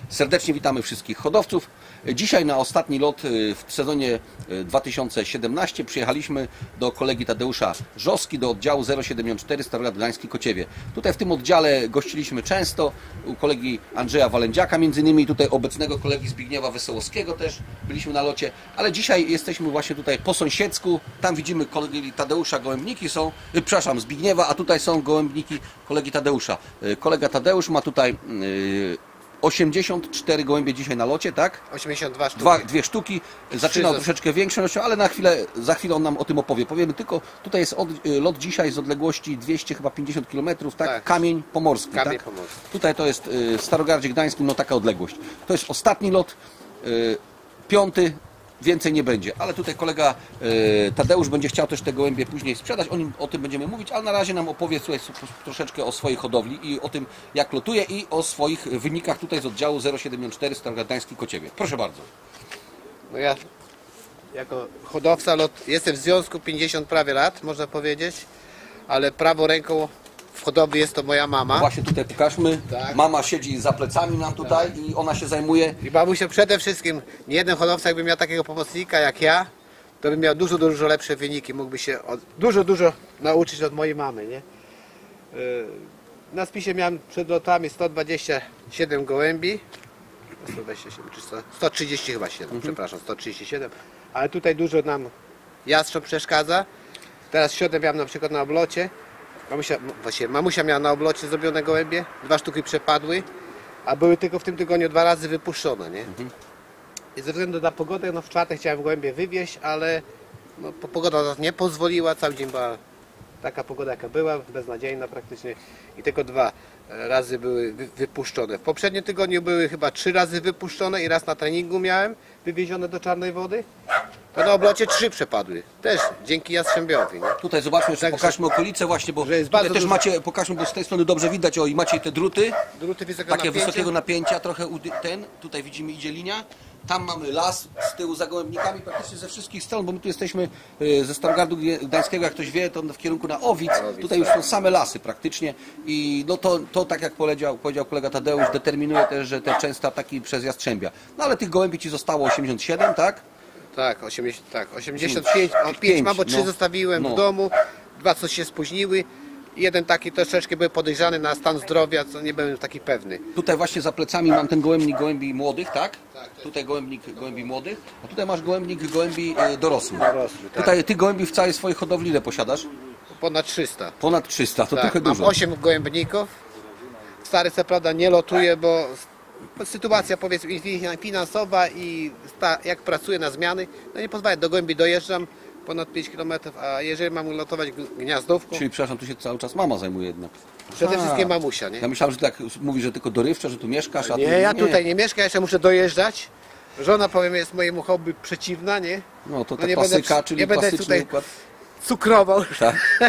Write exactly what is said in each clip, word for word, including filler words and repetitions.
Serdecznie witamy wszystkich hodowców. Dzisiaj na ostatni lot w sezonie dwa tysiące siedemnastym przyjechaliśmy do kolegi Tadeusza Żoski, do oddziału zero siedemdziesiąt cztery Starogard Gdański Kociewie. Tutaj w tym oddziale gościliśmy często, u kolegi Andrzeja Walędziaka między innymi, tutaj obecnego kolegi Zbigniewa Wesołowskiego też byliśmy na locie, ale dzisiaj jesteśmy właśnie tutaj po sąsiedzku. Tam widzimy kolegi Tadeusza gołębniki są, y, przepraszam, Zbigniewa, a tutaj są gołębniki kolegi Tadeusza. Y, kolega Tadeusz ma tutaj y, osiemdziesiąt cztery gołębie dzisiaj na locie, tak? osiemdziesiąt dwa sztuki. Dwa, dwie sztuki. Zaczynał troszeczkę większą ilością, ale na chwilę, za chwilę on nam o tym opowie. Powiemy tylko, tutaj jest od, lot dzisiaj z odległości dwieście pięćdziesiąt kilometrów, tak? Tak? Kamień Pomorski. Kamień tak? Pomorski. Tutaj to jest w Starogardzie Gdańskim, no taka odległość. To jest ostatni lot, y, piąty. Więcej nie będzie, ale tutaj kolega e, Tadeusz będzie chciał też te gołębie później sprzedać, o, nim, o tym będziemy mówić, ale na razie nam opowie słuchaj, troszeczkę o swojej hodowli i o tym, jak lotuje i o swoich wynikach tutaj z oddziału zero siedemdziesiąt cztery Starogard Gdański Kociewie. Proszę bardzo. No ja jako hodowca lot, jestem w związku pięćdziesiąt prawie lat, można powiedzieć, ale prawą ręką w hodowli jest to moja mama. No właśnie tutaj pokażmy. Tak. Mama siedzi za plecami nam tutaj tak. I ona się zajmuje. I babusia przede wszystkim, nie jeden hodowca jakby miał takiego pomocnika jak ja, to by miał dużo, dużo lepsze wyniki, mógłby się od, dużo, dużo nauczyć od mojej mamy, nie? Na spisie miałem przed lotami sto dwadzieścia siedem gołębi, sto dwadzieścia siedem czy sto, sto trzydzieści chyba siedem, mhm. przepraszam, sto trzydzieści siedem, ale tutaj dużo nam jastrząb przeszkadza. Teraz środę miałem na przykład na oblocie. Mamusia, właściwie mamusia miała na oblocie zrobione gołębie, dwa sztuki przepadły, a były tylko w tym tygodniu dwa razy wypuszczone, nie? Mhm. I ze względu na pogodę, no w czwartek chciałem gołębie wywieźć, ale no, pogoda nas nie pozwoliła, cały dzień była taka pogoda jaka była, beznadziejna praktycznie i tylko dwa razy były wypuszczone. W poprzednim tygodniu były chyba trzy razy wypuszczone i raz na treningu miałem wywiezione do czarnej wody. To na oblocie trzy przepadły. Też dzięki jastrzębiowi. Nie? Tutaj zobaczmy, jeszcze tak, pokażmy okolice właśnie, bo jest tutaj też dużo... macie, pokażmy, bo z tej strony dobrze widać, o i macie te druty. Druty wysokiego takie napięcia. wysokiego napięcia, trochę ten, tutaj widzimy idzie linia. Tam mamy las z tyłu za gołębnikami praktycznie ze wszystkich stron, bo my tu jesteśmy ze Starogardu Gdańskiego, jak ktoś wie, to w kierunku na Owic. Owic tutaj już są same lasy praktycznie i no to, to tak jak powiedział, powiedział kolega Tadeusz, determinuje też, że te częste ataki przez jastrzębia. No ale tych gołębi ci zostało osiemdziesiąt siedem, tak? Tak, osiemdziesiąt, tak, osiemdziesiąt pięć, o, pięć mam, bo trzy no, zostawiłem no. w domu, dwa coś się spóźniły. Jeden taki troszeczkę był podejrzany na stan zdrowia, co nie byłem taki pewny. Tutaj właśnie za plecami mam ten gołębnik gołębi młodych, tak? Tak. Tutaj gołębnik gołębi młodych, a tutaj masz gołębnik gołębi dorosłych. Dorosły, tak. Tutaj ty gołębi w całej swojej hodowli ile posiadasz? Ponad trzysta. Ponad trzysta, to tak, trochę mam dużo. osiem gołębników. Stary co prawda nie lotuje, bo sytuacja powiedzmy finansowa i jak pracuję na zmiany, no nie pozwala, do gołębi dojeżdżam ponad pięć kilometrów, a jeżeli mam lotować gniazdówką... Czyli przepraszam, tu się cały czas mama zajmuje jednak. Przede wszystkim mamusia, nie? Ja myślałem, że tak mówi, że tylko dorywczo, że tu mieszkasz, a nie, tu... ja tutaj nie mieszkam, jeszcze muszę dojeżdżać. Żona, powiem, jest mojemu hobby przeciwna, nie? No to ta no nie klasyka, będę, czyli nie będę klasyczny tutaj układ. Cukrował. Tak.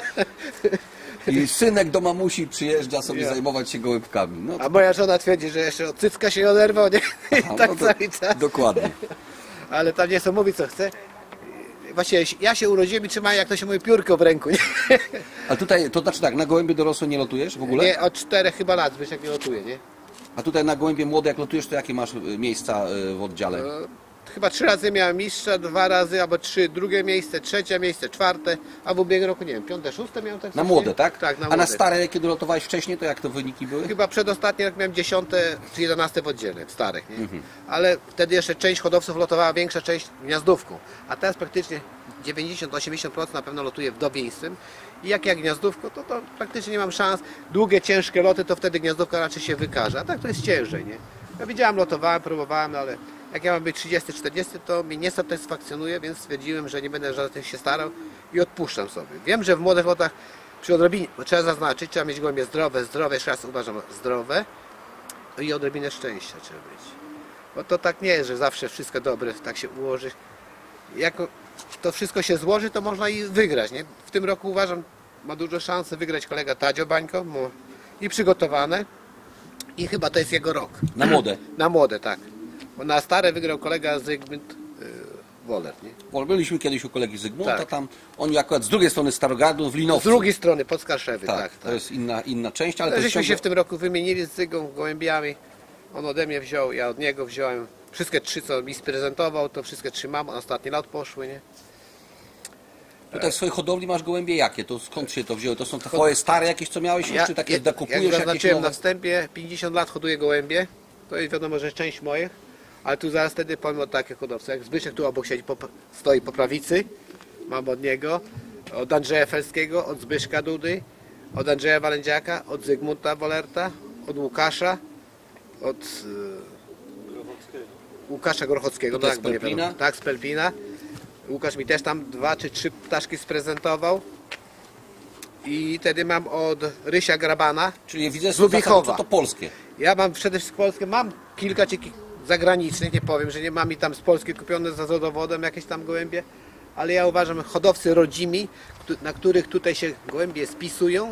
I synek do mamusi przyjeżdża sobie ja. zajmować się gołębkami. No to... A moja żona twierdzi, że jeszcze od cycka się oderwał, nie? Aha, tak no to, cały czas. Dokładnie. Ale tam nie są mówi co chce. Właściwie ja się urodziłem i trzymałem, jak to się mówi, piórko w ręku, nie? A tutaj, to znaczy tak, na gołębie dorosłe nie lotujesz w ogóle? Nie, od czterech chyba lat, wiesz jak nie lotuję, nie? A tutaj na gołębie młode jak lotujesz, to jakie masz miejsca w oddziale? No, chyba trzy razy miałem mistrza, dwa razy, albo trzy drugie miejsce, trzecie miejsce, czwarte, a w ubiegłym roku, nie wiem, piąte, szóste miałem tak. Na młode, tak? Tak, na a młode. na stare, kiedy lotowałeś wcześniej, to jak to wyniki były? Chyba przedostatni rok miałem dziesiąte czy jedenaste w oddziale, w starych, nie? Mhm. Ale wtedy jeszcze część hodowców lotowała, większa część gniazdówką, a teraz praktycznie dziewięćdziesiąt do osiemdziesięciu procent na pewno lotuje w dobieństwem i jak ja gniazdówko, to, to praktycznie nie mam szans. Długie, ciężkie loty, to wtedy gniazdówka raczej się wykaże, a tak to jest ciężej, nie? Ja widziałem, lotowałem, próbowałem, ale jak ja mam być trzydziesty, czterdziesty, to mnie nie satysfakcjonuje, więc stwierdziłem, że nie będę żadnych się starał i odpuszczam sobie. Wiem, że w młodych lotach przy odrobinie, bo trzeba zaznaczyć, trzeba mieć gołębie zdrowe, zdrowe, jeszcze raz uważam, zdrowe i odrobinę szczęścia trzeba mieć. Bo to tak nie jest, że zawsze wszystko dobre tak się ułoży. Jak to wszystko się złoży, to można i wygrać, nie? W tym roku uważam, ma dużo szansy wygrać kolega Tadzio Bańko i przygotowane i chyba to jest jego rok. Na młode? Na młode, tak. Bo na stare wygrał kolega Zygmunt yy, Woler, nie? Byliśmy kiedyś u kolegi Zygmunta, tak. Tam oni akurat z drugiej strony Starogardu, w Linowcu. Z drugiej strony, pod Skarszewy, tak. tak, To tak. jest inna, inna część, ale... ale to żeśmy jest się w tym roku wymienili z Zygą gołębiami. On ode mnie wziął, ja od niego wziąłem. Wszystkie trzy, co mi sprezentował, to wszystkie trzy mam. Na ostatni lot poszły, nie? Tutaj w swojej hodowli masz gołębie jakie? To skąd się to wzięły? To są twoje stare jakieś, co miałeś już, czy takie jak, dokupujesz jak jakieś zaznaczyłem nowe? na wstępie, pięćdziesiąt lat hoduję gołębie. To jest wiadomo, że część moich. Ale tu zaraz wtedy powiem o takich hodowcach. Jak Zbyszek tu obok siedzi, po, stoi po prawicy. Mam od niego. Od Andrzeja Felskiego, od Zbyszka Dudy, od Andrzeja Walędziaka, od Zygmunta Wolerta, od Łukasza, od e, Łukasza Grochockiego. Tutaj tak, z bo nie Pelpina? wiadomo. Tak, z Pelpina. Łukasz mi też tam dwa czy trzy ptaszki sprezentował. I wtedy mam od Rysia Grabana. Czyli widzę, z że Lubichowa. to polskie. Ja mam przede wszystkim polskie, mam kilka ciekich zagranicznych, nie powiem, że nie mam i tam z Polski kupione za rodowodem jakieś tam gołębie, ale ja uważam, hodowcy rodzimi, na których tutaj się gołębie spisują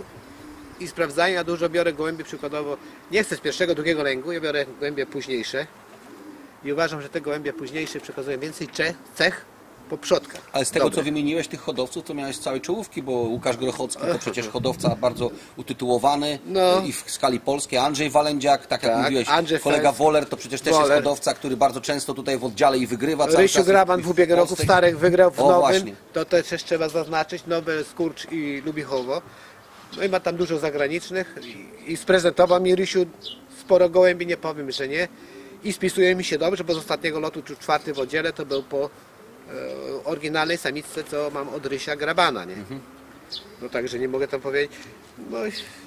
i sprawdzają, ja dużo biorę gołębi przykładowo, nie chcę z pierwszego, drugiego lęgu, ja biorę gołębie późniejsze i uważam, że te gołębie późniejsze przekazują więcej cech po przodkach. Ale z tego, Dobre. co wymieniłeś tych hodowców, to miałeś całe czołówki, bo Łukasz Grochocki to przecież hodowca bardzo utytułowany No. i w skali polskiej. Andrzej Walędziak, tak jak Tak, mówiłeś, Andrzej kolega Fels. Woler to przecież też jest Woler. hodowca, który bardzo często tutaj w oddziale i wygrywa cały Rysiu czas. Graban i w ubiegłym roku w Polsce. Starych wygrał w O, nowym, właśnie. to też jeszcze trzeba zaznaczyć, nowe Skurcz i Lubichowo. No i ma tam dużo zagranicznych i, i sprezentował mi Rysiu sporo gołębi, nie powiem, że nie. I spisuje mi się dobrze, bo z ostatniego lotu, czy czwarty w oddziale, to był po e, oryginalnej samicce, co mam od Rysia Grabana, nie? Mhm. No także nie mogę tam powiedzieć. No,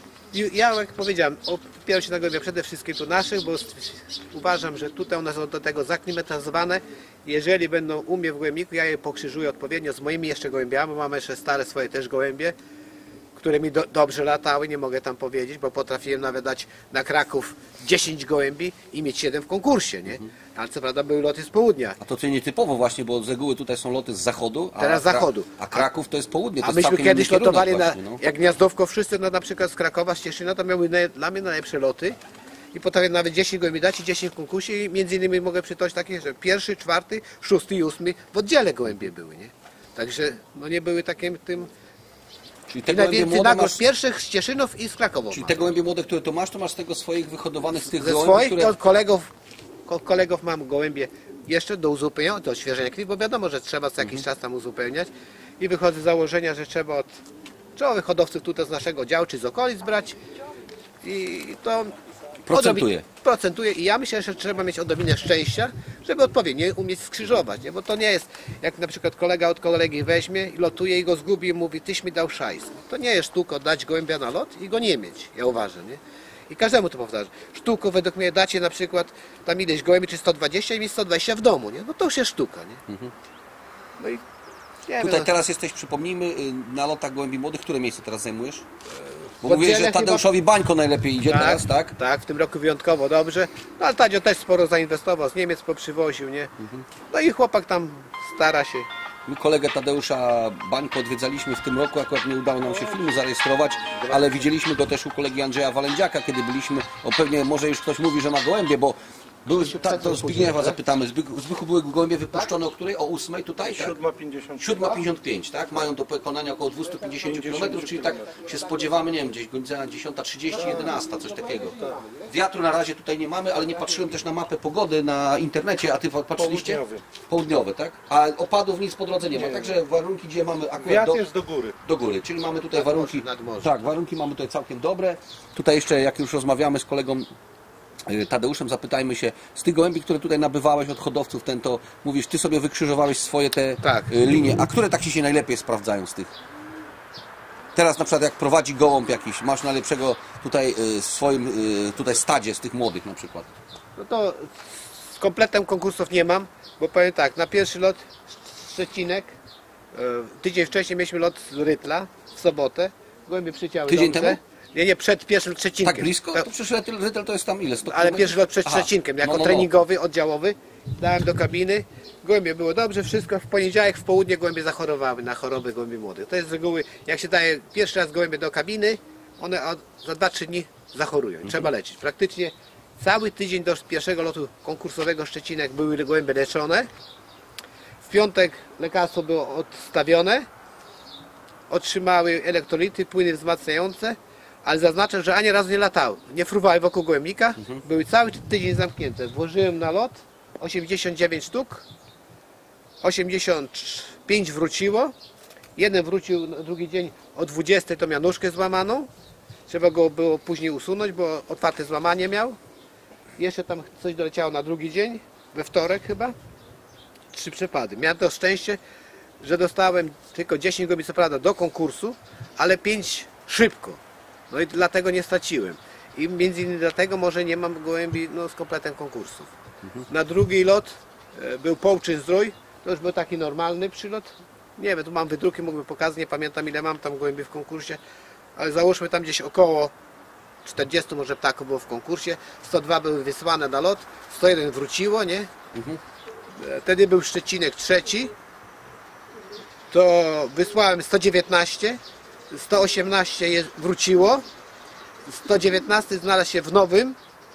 i ja jak powiedziałem, opieram się na gołębiach przede wszystkim tu naszych, bo uważam, że tutaj one są do tego zaklimatyzowane. Jeżeli będą u mnie w gołębniku, ja je pokrzyżuję odpowiednio z moimi jeszcze gołębiami, bo mam jeszcze stare swoje też gołębie, które mi do, dobrze latały, nie mogę tam powiedzieć, bo potrafiłem nawet dać na Kraków dziesięć gołębi i mieć siedem w konkursie, nie? Ale co prawda były loty z południa. A to co nietypowo właśnie, bo z reguły tutaj są loty z zachodu, a, Teraz z zachodu. a Kraków to jest południe. To A jest myśmy całkiem kiedyś inny kierunek lotowali na, właśnie, no. jak Gniazdówko, wszyscy no, na przykład z Krakowa, z Cieszyna, to miały naj, dla mnie najlepsze loty i potrafię nawet dziesięć gołębi dać i dziesięć w konkursie i między innymi mogę przytoczyć takie, że pierwszy, czwarty, szósty i ósmy w oddziale gołębie były, nie? Także no nie były takim tym... Czyli te I gołębie najwięcej młode nagród masz, z pierwszych z Cieszynów i z Krakowa. czyli mam. te gołębie młode, które tu masz, to masz z tego swoich wyhodowanych z tych Ze gołębi, swoich które... to od kolegów, od kolegów mam gołębie jeszcze do uzupełnienia, do odświeżenia krwi, bo wiadomo, że trzeba co jakiś Mhm. czas tam uzupełniać i wychodzę z założenia, że trzeba od czołowych hodowców tutaj z naszego działu czy z okolic brać i to Procentuje. odrobi- procentuje i ja myślę, że trzeba mieć odrobinę szczęścia, żeby odpowiednio umieć skrzyżować, nie? Bo to nie jest jak na przykład kolega od kolegi weźmie i lotuje i go zgubi i mówi, tyś mi dał szajs. To nie jest sztuka dać gołębia na lot i go nie mieć, ja uważam, nie? I każdemu to powtarzam. Sztuką według mnie dacie na przykład tam ileś gołębi czy sto dwadzieścia i mieć sto dwadzieścia w domu, nie? No to już jest sztuka, nie? No i nie Tutaj wiem, no. teraz jesteś, przypomnijmy, y, na lotach gołębi młodych. Które miejsce teraz zajmujesz? Bo w mówiłeś, oddziale że Tadeuszowi Bańko najlepiej idzie teraz, tak? Tak, w tym roku wyjątkowo dobrze. No ale Tadzio też sporo zainwestował, z Niemiec poprzywoził, nie? No i chłopak tam stara się. My kolegę Tadeusza Bańko odwiedzaliśmy w tym roku, akurat nie udało nam się filmu zarejestrować, ale widzieliśmy go też u kolegi Andrzeja Walędziaka, kiedy byliśmy, o pewnie może już ktoś mówi, że ma gołębie, bo były, ta, to Zbigniewa zapytamy, Zbychu, Zbychu były gołębie wypuszczone o której? O ósmej tutaj, tak? siódma pięćdziesiąt. siódma pięćdziesiąt pięć, tak? Mają do pokonania około dwieście pięćdziesiąt kilometrów, czyli tak się spodziewamy, nie wiem, gdzieś godzina dziesiąta trzydzieści, jedenasta, coś takiego. Wiatru na razie tutaj nie mamy, ale nie patrzyłem też na mapę pogody na internecie, a ty patrzyliście? Południowy. Południowy, tak? A opadów nic po drodze nie ma, także warunki, gdzie mamy akurat Wiatr do, jest do góry. do góry, czyli mamy tutaj warunki, nad morze. tak, warunki mamy tutaj całkiem dobre. Tutaj jeszcze, jak już rozmawiamy z kolegą y, Tadeuszem, zapytajmy się, z tych gołębi, które tutaj nabywałeś od hodowców, ten to mówisz, ty sobie wykrzyżowałeś swoje te Tak. y, linie, a które tak ci się najlepiej sprawdzają z tych? Teraz na przykład jak prowadzi gołąb jakiś, masz najlepszego tutaj y, w swoim y, tutaj stadzie z tych młodych na przykład. No to z kompletem konkursów nie mam, bo powiem tak, na pierwszy lot Szczecinek, e, tydzień wcześniej mieliśmy lot z Rytla, w sobotę, gołębie przyciały Tydzień dobrze. temu? Nie, nie, przed pierwszym Szczecinkiem. Tak blisko? To- To przecież Rytel, Rytel to jest tam ile? sto ale kilometrów? pierwszy lot przed Aha. Szczecinkiem, jako No, no, no. treningowy, oddziałowy, dałem do kabiny, gołębie było dobrze, wszystko, w poniedziałek, w południe gołębie zachorowały na choroby gołębi młodych. To jest z reguły, jak się daje pierwszy raz gołębie do kabiny, one od, za dwa trzy dni zachorują, Mhm. trzeba leczyć. Praktycznie cały tydzień do pierwszego lotu konkursowego Szczecinek były gołębie leczone, w piątek lekarstwo było odstawione, otrzymały elektrolity, płyny wzmacniające, Ale zaznaczę, że ani razu nie latały. Nie fruwały wokół gołębnika. Mhm. Były cały tydzień zamknięte. Włożyłem na lot osiemdziesiąt dziewięć sztuk. osiemdziesiąt pięć wróciło. Jeden wrócił na drugi dzień o dwudziestej, to miał nóżkę złamaną. Trzeba go było później usunąć, bo otwarte złamanie miał. Jeszcze tam coś doleciało na drugi dzień, we wtorek chyba. Trzy przypady. Miałem to szczęście, że dostałem tylko dziesięć gołębi co prawda do konkursu, ale pięć szybko. No i dlatego nie straciłem. I między innymi dlatego może nie mam gołębi no, z kompletem konkursów. Mhm. Na drugi lot e, był połczyn zdrój. To już był taki normalny przylot. Nie wiem, tu mam wydruki, mógłbym pokazać, nie pamiętam ile mam tam gołębi w konkursie. Ale załóżmy tam gdzieś około czterdziestu może ptaków było w konkursie. sto dwa były wysłane na lot, sto jeden wróciło, nie? Mhm. Wtedy był Szczecinek trzeci. To wysłałem sto dziewiętnaście, sto osiemnaście je wróciło, sto dziewiętnaście znalazł się w nowym,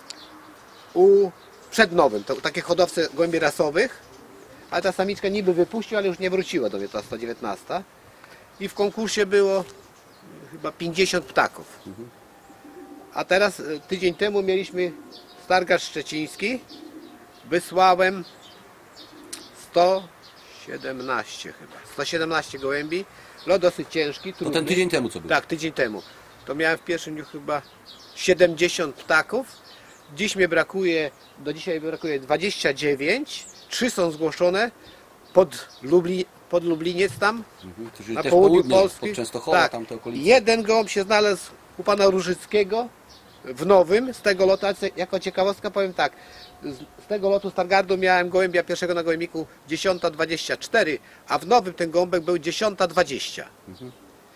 u przed nowym, to takie hodowce gołębi rasowych, ale ta samiczka niby wypuściła, ale już nie wróciła do mnie ta sto dziewiętnaście. I w konkursie było chyba pięćdziesiąt ptaków. Mhm. A teraz tydzień temu mieliśmy Stargard Szczeciński, wysłałem sto siedemnaście chyba, sto siedemnaście gołębi, lot dosyć ciężki. To ten tydzień temu co było? Tak, tydzień temu. To miałem w pierwszym dniu chyba siedemdziesiąt ptaków. Dziś mnie brakuje, do dzisiaj brakuje dwadzieścia dziewięć, trzy są zgłoszone pod, Lubli, pod Lubliniec tam, mhm, na południu Polski. Tak. Tam te okolice. Jeden gołąb się znalazł u pana Różyckiego w nowym, z tego lotu, jako ciekawostka powiem tak, z tego lotu Stargardu miałem gołębia pierwszego na gołębniku dziesiąta dwadzieścia cztery, a w nowym ten gołąbek był dziesiąta dwadzieścia. Mhm.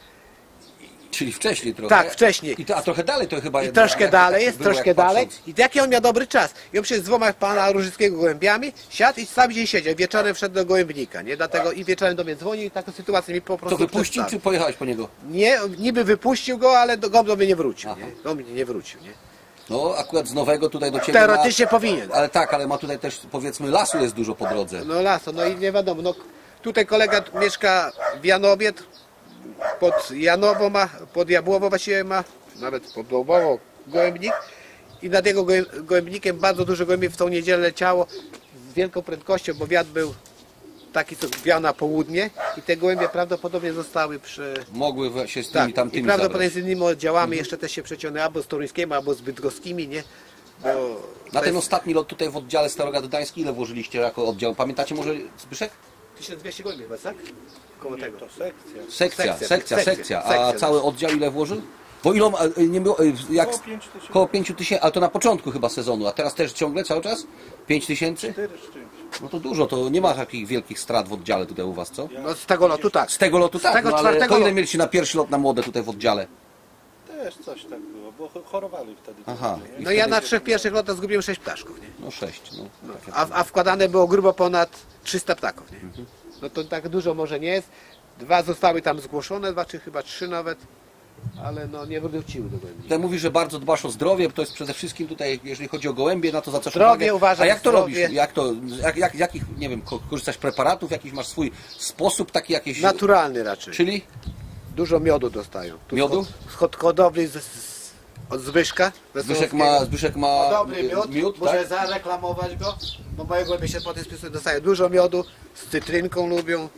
Czyli wcześniej trochę. Tak, wcześniej. I to, a trochę dalej to chyba... I troszkę jak, dalej, jest troszkę dalej. Patrząc. I jaki on miał dobry czas. I on przez dwoma pana Różyckiego gołębiami siadł i cały dzień siedział. Wieczorem wszedł do gołębnika, nie? Dlatego i wieczorem do mnie dzwonił i taką sytuację mi po prostu To wypuścił czy pojechałeś po niego? Nie, niby wypuścił go, ale do, gołąb do mnie nie wrócił, nie? Gołąb nie wrócił, nie? No akurat z nowego tutaj do Ciebie teoretycznie ma, powinien. Ale tak, ale ma tutaj też powiedzmy lasu jest dużo po drodze. No lasu, no i nie wiadomo. No, tutaj kolega mieszka w Janowie, pod Janowo ma, pod Jabłowo właściwie ma, nawet pod Dąbowo gołębnik i nad jego gołębnikiem bardzo dużo gołębi w tą niedzielę leciało z wielką prędkością, bo wiatr był taki, co wiał na południe i te gołębie prawdopodobnie zostały przy... Mogły się z tymi tak, tamtymi i prawdopodobnie zabrać. z innymi oddziałami mhm. jeszcze też się przeciągnęły albo z toruńskimi, albo z bydgoskimi, nie? Bo na ten jest... ostatni lot tutaj w oddziale Starogard Gdański ile włożyliście jako oddział? Pamiętacie może Zbyszek? tysiąc dwieście gołębi chyba, tak? Koło nie, tego. To sekcja. Sekcja, sekcja, sekcja. sekcja. A sekcja. cały oddział ile włożył? Bo ilom, nie było, jak, koło pięciu tysięcy, ale to na początku chyba sezonu, a teraz też ciągle cały czas? pięć tysięcy? No to dużo, to nie ma takich wielkich strat w oddziale tutaj u Was, co? No z tego lotu tak. Z tego lotu tak, z tego no, ale to ile lotu. mieliście na pierwszy lot na młode tutaj w oddziale? Też coś tak było, bo chorowali wtedy. Aha. Nie? No ja na trzech pierwszych lotach zgubiłem sześć ptaszków, nie? No sześć, no. no a, a wkładane było grubo ponad trzysta ptaków, nie? Mhm. No to tak dużo może nie jest. Dwa zostały tam zgłoszone, dwa czy chyba trzy nawet, ale no nie wróciły do gołębi. Tutaj mówisz, że bardzo dbasz o zdrowie, to jest przede wszystkim tutaj, jeżeli chodzi o gołębie, na to za co zdrowie uważam. A jak to zdrowie. robisz? Jak to, jak, jak, jakich, nie wiem, korzystasz preparatów, jakiś masz swój sposób taki jakieś... Naturalny raczej. Czyli? Dużo miodu dostają. Tu miodu? Z hodowli z, z, od Zbyszka. Zbyszek ma, Zbyszek ma dobry miód, miód muszę tak? zareklamować go, bo moje gołębie się po tym spisku dostają dużo miodu, z cytrynką lubią.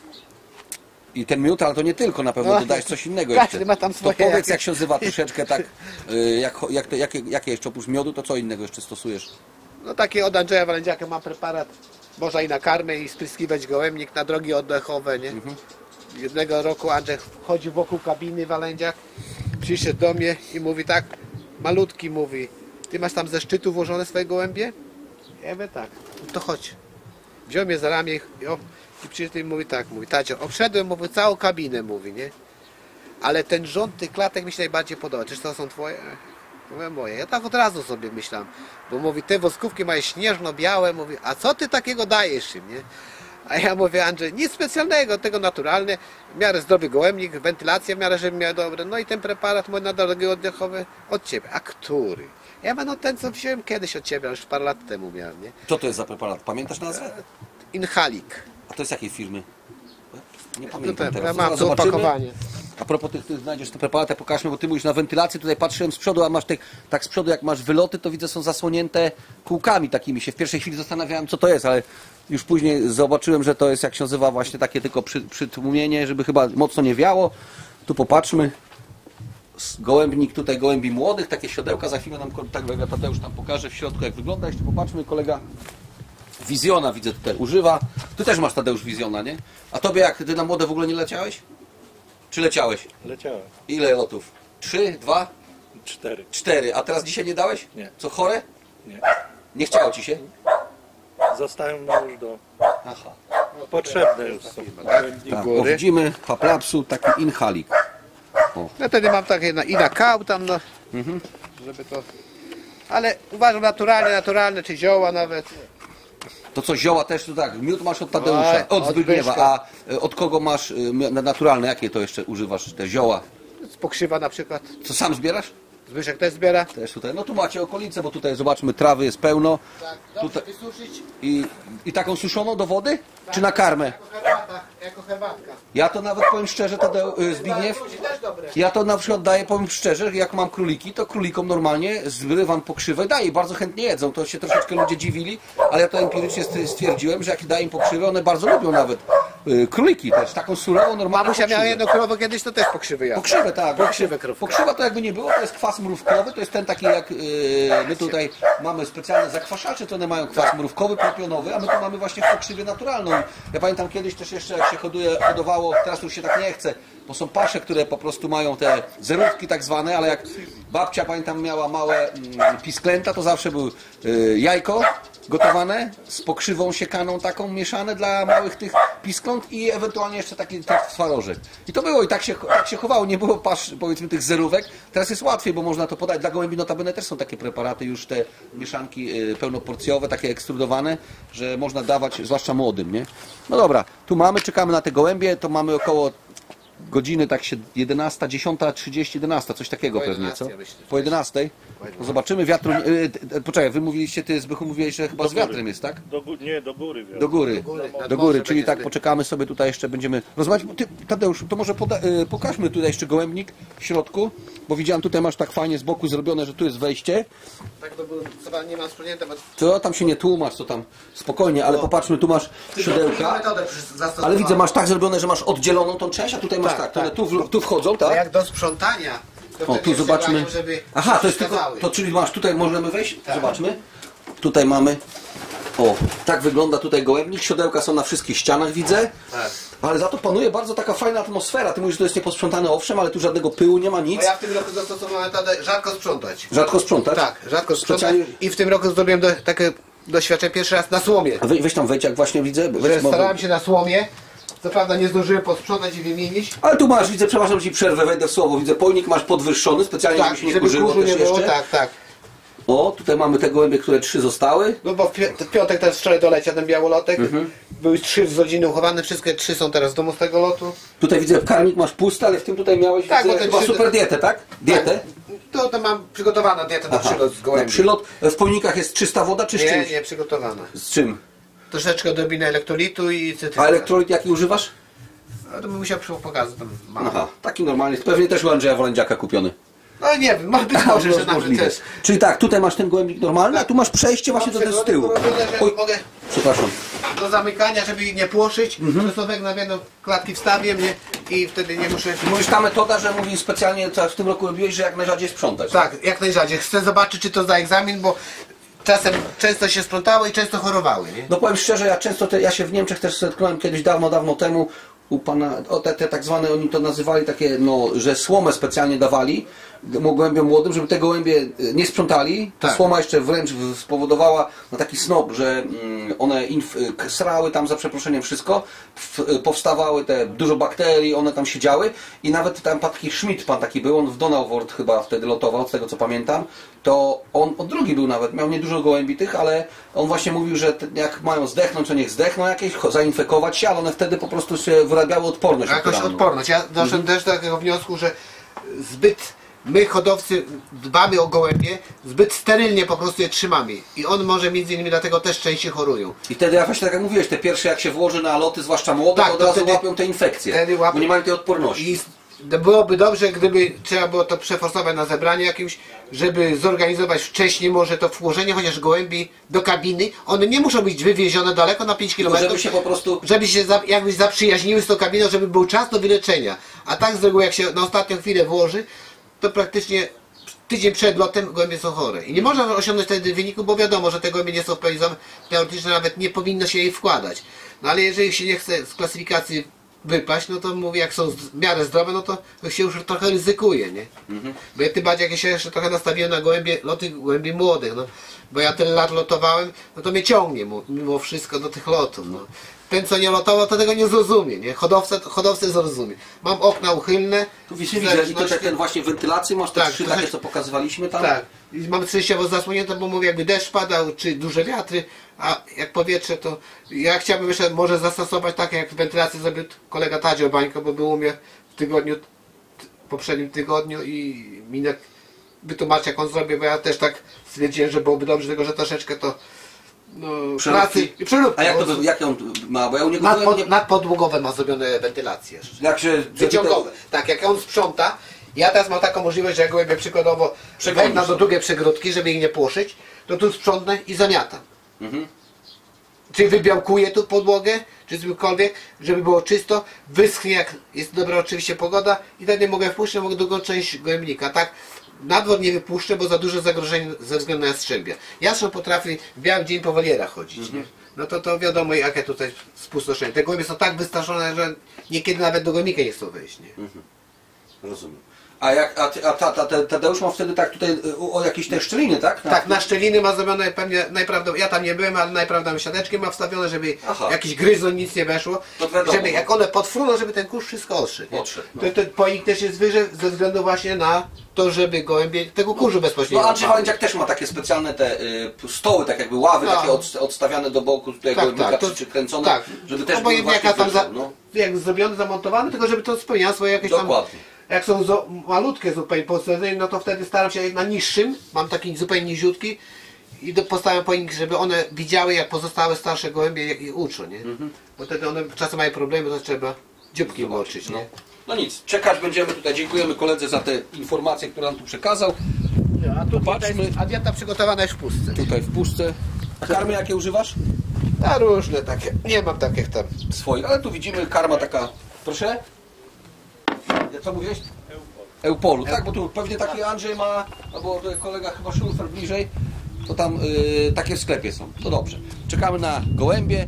I ten miód, ale to nie tylko, na pewno no, dodajesz coś innego każdy jeszcze. ma tam swoje. To powiedz, jak się nazywa troszeczkę tak, jak, jak to, jakie, jakie jeszcze oprócz miodu, to co innego jeszcze stosujesz? No taki od Andrzeja Walędziaka mam preparat, można i na karmę i spryskiwać gołębnik, na drogi oddechowe, nie? Mhm. Jednego roku Andrzej chodzi wokół kabiny Walędziak, przyszedł do mnie i mówi tak, malutki mówi, ty masz tam ze szczytu włożone swoje gołębie? Ja mówię tak, no to chodź. Wziął mnie za ramię i, o, i przyszedł i mówi tak, mówi, tacio, obszedłem, mówi, całą kabinę, mówi, nie? Ale ten rząd tych klatek mi się najbardziej podoba. Czyż to są twoje? Mówię, moje. Ja tak od razu sobie myślałem, bo mówi, te woskówki mają śnieżno-białe, mówi, a co ty takiego dajesz im, nie? A ja mówię, Andrzej, nic specjalnego, tego naturalne, w miarę zdrowy gołębnik, wentylacja w miarę, żeby miał dobre, no i ten preparat mój na drogi oddechowe od ciebie. A który? Ja mówię, no ten, co wziąłem kiedyś od ciebie, już parę lat temu miałem, nie? Co to jest za preparat? Pamiętasz nazwę? Inhalik. A to jest jakiej firmy? Nie No pamiętam ten, teraz. ja mam to opakowanie. A propos tych, ty znajdziesz te preparaty, pokażmy, bo ty mówisz na wentylację, tutaj patrzyłem z przodu, a masz te, tak z przodu jak masz wyloty, to widzę są zasłonięte kółkami takimi. Się w pierwszej chwili zastanawiałem, co to jest, ale już później zobaczyłem, że to jest, jak się nazywa, właśnie takie tylko przy, przytłumienie, żeby chyba mocno nie wiało. Tu popatrzmy. Gołębnik tutaj gołębi młodych, takie siodełka, za chwilę nam kolega Tadeusz tam pokaże w środku, jak wygląda. Jeszcze popatrzmy, kolega Wizjona widzę tutaj używa. Ty też masz, Tadeusz, Wizjona, nie? A tobie jak, ty na młode w ogóle nie leciałeś? Czy leciałeś? Leciałem. Ile lotów? Trzy? Dwa? Cztery. Cztery. A teraz dzisiaj nie dałeś? Nie. Co, chore? Nie. Nie chciało ci się? Zostałem no już do... Aha. Potrzebne już są. Tak, góry. o, widzimy Haplapsu, taki inhalik. No wtedy mam takie na, i na kał tam, no, Mhm. żeby to... Ale uważam naturalne, naturalne, czy zioła nawet. To co, zioła też tu tak, miód masz od Tadeusza, Oj, od od Zbigniewa, Byszka. a y, od kogo masz y, mi- naturalne, jakie to jeszcze używasz, te zioła? Z pokrzywa na przykład. Co, sam zbierasz? Zbyszek też zbiera. Też tutaj, no tu macie okolice, bo tutaj zobaczmy, trawy jest pełno. Tak, Tutaj- wysuszyć. I, I taką suszoną do wody? Czy na karmę? Jako herbata, jako herbatka. Ja to nawet powiem szczerze, Tadeu, y, Zbigniew, Też dobre. ja to na przykład daję, powiem szczerze, jak mam króliki, to królikom normalnie zrywam pokrzywę, daję i bardzo chętnie jedzą. To się troszeczkę ludzie dziwili, ale ja to empirycznie st- stwierdziłem, że jak daję im pokrzywę, one bardzo lubią nawet y, króliki też, taką surową, normalną Mamusia miała pokrzywę. jedno krowo kiedyś, to też pokrzywy jadła. Pokrzywę, tak. Pokrzywę krówka. Pokrzywa to jakby nie było, to jest kwas mrówkowy, to jest ten taki jak yy, my tutaj mamy specjalne zakwaszacze, to one mają kwas mrówkowy, propionowy, a my tu mamy właśnie w pokrzywie naturalną. Ja pamiętam kiedyś też jeszcze jak się hoduje, hodowało, teraz już się tak nie chce, bo są pasze, które po prostu mają te zerówki tak zwane, ale jak babcia, pamiętam, miała małe mm, pisklęta, to zawsze był yy, jajko gotowane z pokrzywą siekaną taką mieszane dla małych tych piskląt i ewentualnie jeszcze taki twarożek. I to było i tak się, tak się chowało, nie było pasz, powiedzmy tych zerówek. Teraz jest łatwiej, bo można to podać. Dla gołębi notabene też są takie preparaty, już te mieszanki y, pełnoporcjowe, takie ekstrudowane, że można dawać, zwłaszcza młodym, nie? No dobra, tu mamy, czekamy na te gołębie, to mamy około godziny, tak się jedenasta, dziesiąta trzydzieści, jedenasta, coś takiego Po pewnie, co? jedenastej, myślę. Po jedenastej? No zobaczymy, wiatru... nie- y, y, poczekaj, wy mówiliście, ty Zbychu mówiłeś, że chyba z wiatrem jest, tak? Do, gó- nie, do góry wiatr. Do góry, góry. do góry, Nad czyli morzem tak będzie poczekamy sobie tutaj jeszcze, będziemy rozmawiać. Ty, Tadeusz, to może poda, y, pokażmy tutaj jeszcze gołębnik w środku, bo widziałem tutaj masz tak fajnie z boku zrobione, że tu jest wejście. Tak to było, co nie mam sprzątnięte, bo... To tam się nie tłumacz, to tam spokojnie, ale popatrzmy, tu masz siodełka. metodę zastosowałem. Ale widzę, masz tak zrobione, że masz oddzieloną tą część, a tutaj masz Tak, tak, to one tak. tu, w- tu wchodzą, A tak? jak do sprzątania, to O, wtedy tu zobaczmy. wsyłają, żeby Aha, to jest tylko, przeszkadzały. to czyli masz tutaj, możemy wejść? Tak. Zobaczmy. Tutaj mamy, o, tak wygląda tutaj gołębnik, siodełka są na wszystkich ścianach, widzę. Tak. Ale za to panuje bardzo taka fajna atmosfera. Ty mówisz, że to jest nieposprzątane, owszem, ale tu żadnego pyłu nie ma, nic. Bo ja w tym roku zastosowałem metodę rzadko sprzątać. Rzadko sprzątać? Tak, rzadko sprzątać. Specjalnie- I w tym roku zrobiłem do, takie doświadczenie pierwszy raz na słomie. A weź, weź tam wejdź, jak właśnie widzę. Weź, Że może- starałem się na słomie. Co prawda nie zdążyłem posprzątać i wymienić. Ale tu masz, widzę, przepraszam, ci przerwę, wejdę w słowo. Widzę, pojnik masz podwyższony, specjalnie, Tak, żeby się nie żeby kurzyło kurzu też nie było, jeszcze. tak, tak. O, tutaj mamy te gołębie, które trzy zostały. No bo w, pi w piątek też wczoraj doleciał ten białolotek. Mhm. Były trzy z rodziny uchowane, wszystkie trzy są teraz w domu z tego lotu. Tutaj widzę, karmik masz pusty, ale w tym tutaj miałeś, Tak, widzę, bo te chyba trzy- super dietę, tak? Dietę? Tak. To, to mam przygotowaną dietę na Aha. przylot z Na gołębi. przylot. W pojnikach jest czysta woda, czy z Nie, czymś? nie przygotowana. Z czym? Troszeczkę odrobinę elektrolitu i cytryny. A elektrolit jaki używasz? No to bym musiał przy- pokazać. Tam mam. Aha, taki normalny. Pewnie też u Andrzeja Wolędziaka kupiony. No nie wiem, może być może, że nawet Możliwe. też. Czyli tak, tutaj masz ten gołębnik normalny, a tu masz przejście właśnie do, Mam do z tyłu. przygotowane, że Oj, mogę przepraszam. do zamykania, żeby nie płoszyć. Mhm. To sobie na jedną klatki wstawię mnie i wtedy nie muszę... Mówisz ta metoda, że mówi specjalnie, co w tym roku robiłeś, że jak najrzadziej sprzątać. Tak, jak najrzadziej. Chcę zobaczyć, czy to za egzamin, bo czasem często się sprzątały i często chorowały. Nie? No powiem szczerze, ja często, te, ja się w Niemczech też zetknąłem kiedyś dawno, dawno temu u pana, o te, te tak zwane, oni to nazywali takie, no, że słomę specjalnie dawali gołębiom młodym, żeby te gołębie nie sprzątali. Ta Tak. słoma jeszcze wręcz spowodowała na taki snop, że mm, one inf, srały tam za przeproszeniem wszystko, w, powstawały te dużo bakterii, one tam siedziały i nawet tam pan taki Schmidt, pan taki był, on w Donauwort chyba wtedy lotował, z tego co pamiętam, to on od drugi był nawet, miał niedużo gołębi tych, ale on właśnie mówił, że te, jak mają zdechnąć, to niech zdechną jakieś, zainfekować się, ale one wtedy po prostu się wyrabiały odporność. Jakoś naturalną. odporność. Ja doszedłem też do takiego wniosku, że zbyt my hodowcy dbamy o gołębie, zbyt sterylnie po prostu je trzymamy. I on może między innymi dlatego też częściej chorują. I wtedy, ja właśnie tak jak mówiłeś, te pierwsze jak się włoży na loty, zwłaszcza młode, Tak, to od to razu wtedy- łapią te infekcje, wtedy łapią. bo nie mają tej odporności. I byłoby dobrze, gdyby trzeba było to przeforsować na zebranie jakimś, żeby zorganizować wcześniej może to włożenie chociaż gołębi do kabiny. One nie muszą być wywiezione daleko na pięć kilometrów. Żeby się po prostu... Żeby się za, jakbyś zaprzyjaźniły z tą kabiną, żeby był czas do wyleczenia. A tak z reguły jak się na ostatnią chwilę włoży, to praktycznie tydzień przed lotem gołębie są chore. I nie można osiągnąć wtedy wyniku, bo wiadomo, że te gołębie nie są w pełni teoretyczne, nawet nie powinno się jej wkładać. No ale jeżeli się nie chce z klasyfikacji wypaść, no to mówię, jak są w miarę zdrowe, no to się już trochę ryzykuje, nie? Mhm. Bo ja tym bardziej, jak się jeszcze trochę nastawiłem na gołębie, loty gołębi młodych, no. Bo ja tyle lat lotowałem, no to mnie ciągnie mimo wszystko do tych lotów, no. Ten, co nie lotował, to tego nie zrozumie, nie? Hodowca, hodowcy zrozumie. Mam okna uchylne. Tu widzę, widzę i tutaj ten właśnie wentylację masz, te tak, trzy trochę... takie, co pokazywaliśmy tam. Tak. I mam częściowo zasłonięte, bo mówię, jakby deszcz padał, czy duże wiatry, a jak powietrze, to ja chciałbym jeszcze może zastosować tak, jak wentylację zrobił kolega Tadzio Bańko, bo był u mnie w tygodniu, w poprzednim tygodniu i mi wytłumaczył, jak on zrobił, bo ja też tak stwierdziłem, że byłoby dobrze, tylko że troszeczkę to no, pracy i przeróbki. A jak to, jak on ma, bo ja u niego nad, byłem, pod, nadpodłogowe ma zrobione wentylacje jeszcze. Jakże Wyciągowe. Tak, jak on sprząta, ja teraz mam taką możliwość, że jak gołębie przykładowo wejdę do drugiej przegródki, żeby ich nie płoszyć, to tu sprzątnę i zamiatam. Mhm. Czyli wybiałkuję tu podłogę, czy cokolwiek, żeby było czysto, wyschnie jak jest dobra oczywiście pogoda i wtedy mogę wpuszczać, mogę drugą część gołębnika. Tak, na dwór nie wypuszczę, bo za duże zagrożenie ze względu na jastrzębia. Jastrząb potrafi w biały dzień po wolierach chodzić. Mhm. Nie? No to to wiadomo, jakie tutaj spustoszenie. Te gołębie są tak wystraszone, że niekiedy nawet do gołębnika nie chcą wejść. Nie? Mhm. Rozumiem. A, jak, a, a ta, ta, ta, Tadeusz ma wtedy tak tutaj o, o jakieś te szczeliny, tak? Na, tak, na szczeliny ma zrobione pewnie najprawdopodobniej, ja tam nie byłem, ale najprawdopodobniej siateczki ma wstawione, żeby Aha. jakiś gryzon, nic nie weszło. Wiadomo, żeby jak one podfruną, żeby ten kurz wszystko odszedł. odszedł no. to, to ponik też jest wyżej ze względu właśnie na to, żeby gołębie tego kurzu bezpośrednio. No Andrzej Walędziak też ma takie specjalne te y, stoły, tak jakby ławy no. takie od, odstawiane do boku, tutaj tak, gołębnika tak, przykręcone, tak. żeby też były właśnie tam za, no. jak zrobione, zamontowane, tylko żeby to spełniało swoje jakieś Dokładnie. tam... Jak są zo, malutkie zupełnie postawione, no to wtedy staram się na niższym, mam taki zupełnie niziutki i postawiam po nich, żeby one widziały, jak pozostałe starsze gołębie, jak ich uczą, nie? Mhm. Bo wtedy one czasem mają problemy, to trzeba dzióbki moczyć, no. nie? No nic, czekać będziemy tutaj. Dziękujemy koledze za te informacje, które nam tu przekazał. No, a tu Popatrzmy. A dieta przygotowana jest w puszce. Tutaj w puszce. A karmy jakie używasz? A różne takie, nie mam takich tam. Swoich, ale tu widzimy karma taka, proszę? Co mówiłeś? Eupolu, tak, bo tu pewnie taki Andrzej ma, albo kolega chyba Szulfer bliżej, to tam yy, takie w sklepie są. To dobrze. Czekamy na gołębie.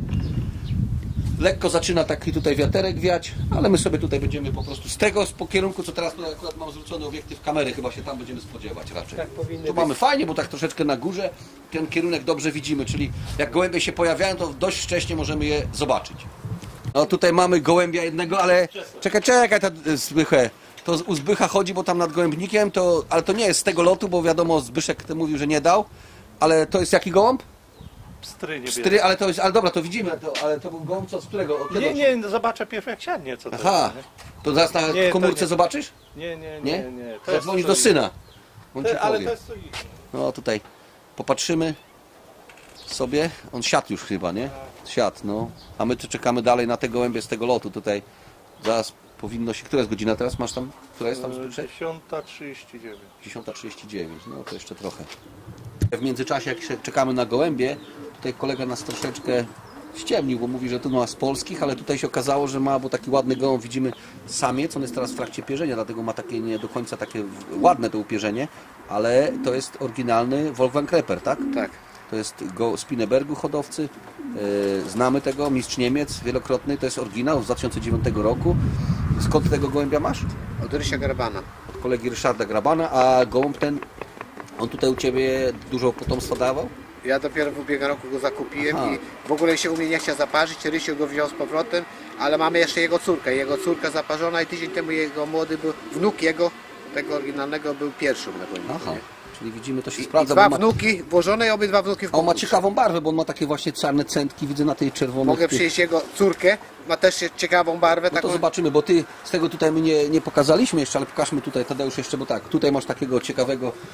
Lekko zaczyna taki tutaj wiaterek wiać, ale my sobie tutaj będziemy po prostu z tego z po kierunku, co teraz tutaj akurat mam zwrócony obiektyw kamery, chyba się tam będziemy spodziewać raczej. Tak powinny tu być. mamy fajnie, bo tak troszeczkę na górze ten kierunek dobrze widzimy, czyli jak gołębie się pojawiają, to dość wcześnie możemy je zobaczyć. No tutaj mamy gołębia jednego, ale czekaj, czekaj, ta Zbychę. To u Zbycha chodzi, bo tam nad gołębnikiem, to, ale to nie jest z tego lotu, bo wiadomo, Zbyszek mówił, że nie dał, ale to jest jaki gołąb? Pstry, nie Pstry, ale to jest, ale dobra, to widzimy, to, ale to był gołąb, co, z którego? Od Nie, nie, no zobaczę pierw jak siadnie, co to Aha, jest. to zaraz na Nie, to komórce nie. zobaczysz? Nie, nie, Nie? nie, nie. To Zadzwonisz jest do syna. On ci to, ale powie. to jest co innego. No tutaj popatrzymy sobie, on siadł już chyba, nie? Siadł, no. A my tu czekamy dalej na te gołębie z tego lotu tutaj. Zaraz powinno się, która jest godzina teraz? Masz tam, która jest tam? dziesiąta trzydzieści dziewięć. dziesiąta trzydzieści dziewięć, no to jeszcze trochę. W międzyczasie jak się czekamy na gołębie, tutaj kolega nas troszeczkę ściemnił, bo mówi, że tu ma z polskich, ale tutaj się okazało, że ma, bo taki ładny gołąb widzimy samiec, on jest teraz w trakcie pierzenia, dlatego ma takie nie do końca takie ładne to upierzenie, ale to jest oryginalny Wolfgang Kreper, tak? Tak. To jest go z Pinnebergu hodowcy, yy, znamy tego, mistrz Niemiec wielokrotny, to jest oryginał z dwa tysiące dziewiątego roku. Skąd tego gołębia masz? Od Rysia Grabana. Od kolegi Ryszarda Grabana, a gołąb ten, on tutaj u Ciebie dużo potomstwa dawał? Ja dopiero w ubiegłym roku go zakupiłem Aha. i w ogóle się u mnie nie chciał zaparzyć, Rysiu go wziął z powrotem, ale mamy jeszcze jego córkę, jego córka zaparzona i tydzień temu jego młody był, wnuk jego, tego oryginalnego był pierwszym na gołębiu. Aha, czyli widzimy, to się I, i sprawdza. dwa ma... wnuki włożone i obydwa wnuki w A on ma konkursie. ciekawą barwę, bo on ma takie właśnie czarne centki, widzę na tej czerwonej. Mogę przyjść jego córkę, ma też ciekawą barwę. No to taką... zobaczymy, bo ty z tego tutaj my nie, nie pokazaliśmy jeszcze, ale pokażmy tutaj Tadeusz jeszcze, bo tak, tutaj masz takiego ciekawego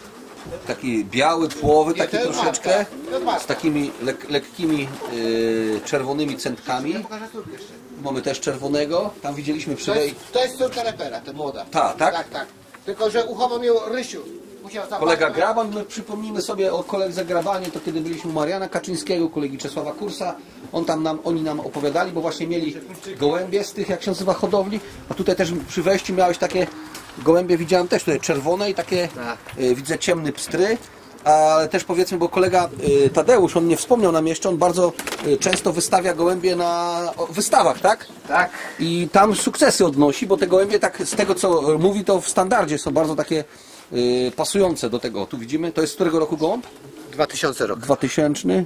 taki biały, płowy, Nie, taki to jest troszeczkę, marka. To jest marka. z takimi lek, lekkimi y, czerwonymi centkami. Ja pokażę córkę jeszcze. Mamy też czerwonego, tam widzieliśmy przy To wej... jest, to jest córka repera, to młoda. Ta, tak? Tak, tak. Tylko, że uchował ją Rysiu. Musiał sam Kolega paść- Graban, my przypomnijmy sobie o koledze Grabanie, to kiedy byliśmy u Mariana Kaczyńskiego, kolegi Czesława Kursa, on tam nam, oni nam opowiadali, bo właśnie mieli gołębie z tych, jak się nazywa, hodowli, a tutaj też przy wejściu miałeś takie gołębie, widziałem też tutaj czerwone i takie, Tak. y, widzę ciemny pstry, ale też powiedzmy, bo kolega y, Tadeusz, on nie wspomniał nam jeszcze, on bardzo y, często wystawia gołębie na o, wystawach, tak? Tak. I tam sukcesy odnosi, bo te gołębie, tak z tego co mówi, to w standardzie są bardzo takie y, pasujące do tego. Tu widzimy, to jest z którego roku gołąb? dwa tysiące rok. dwa tysięczny,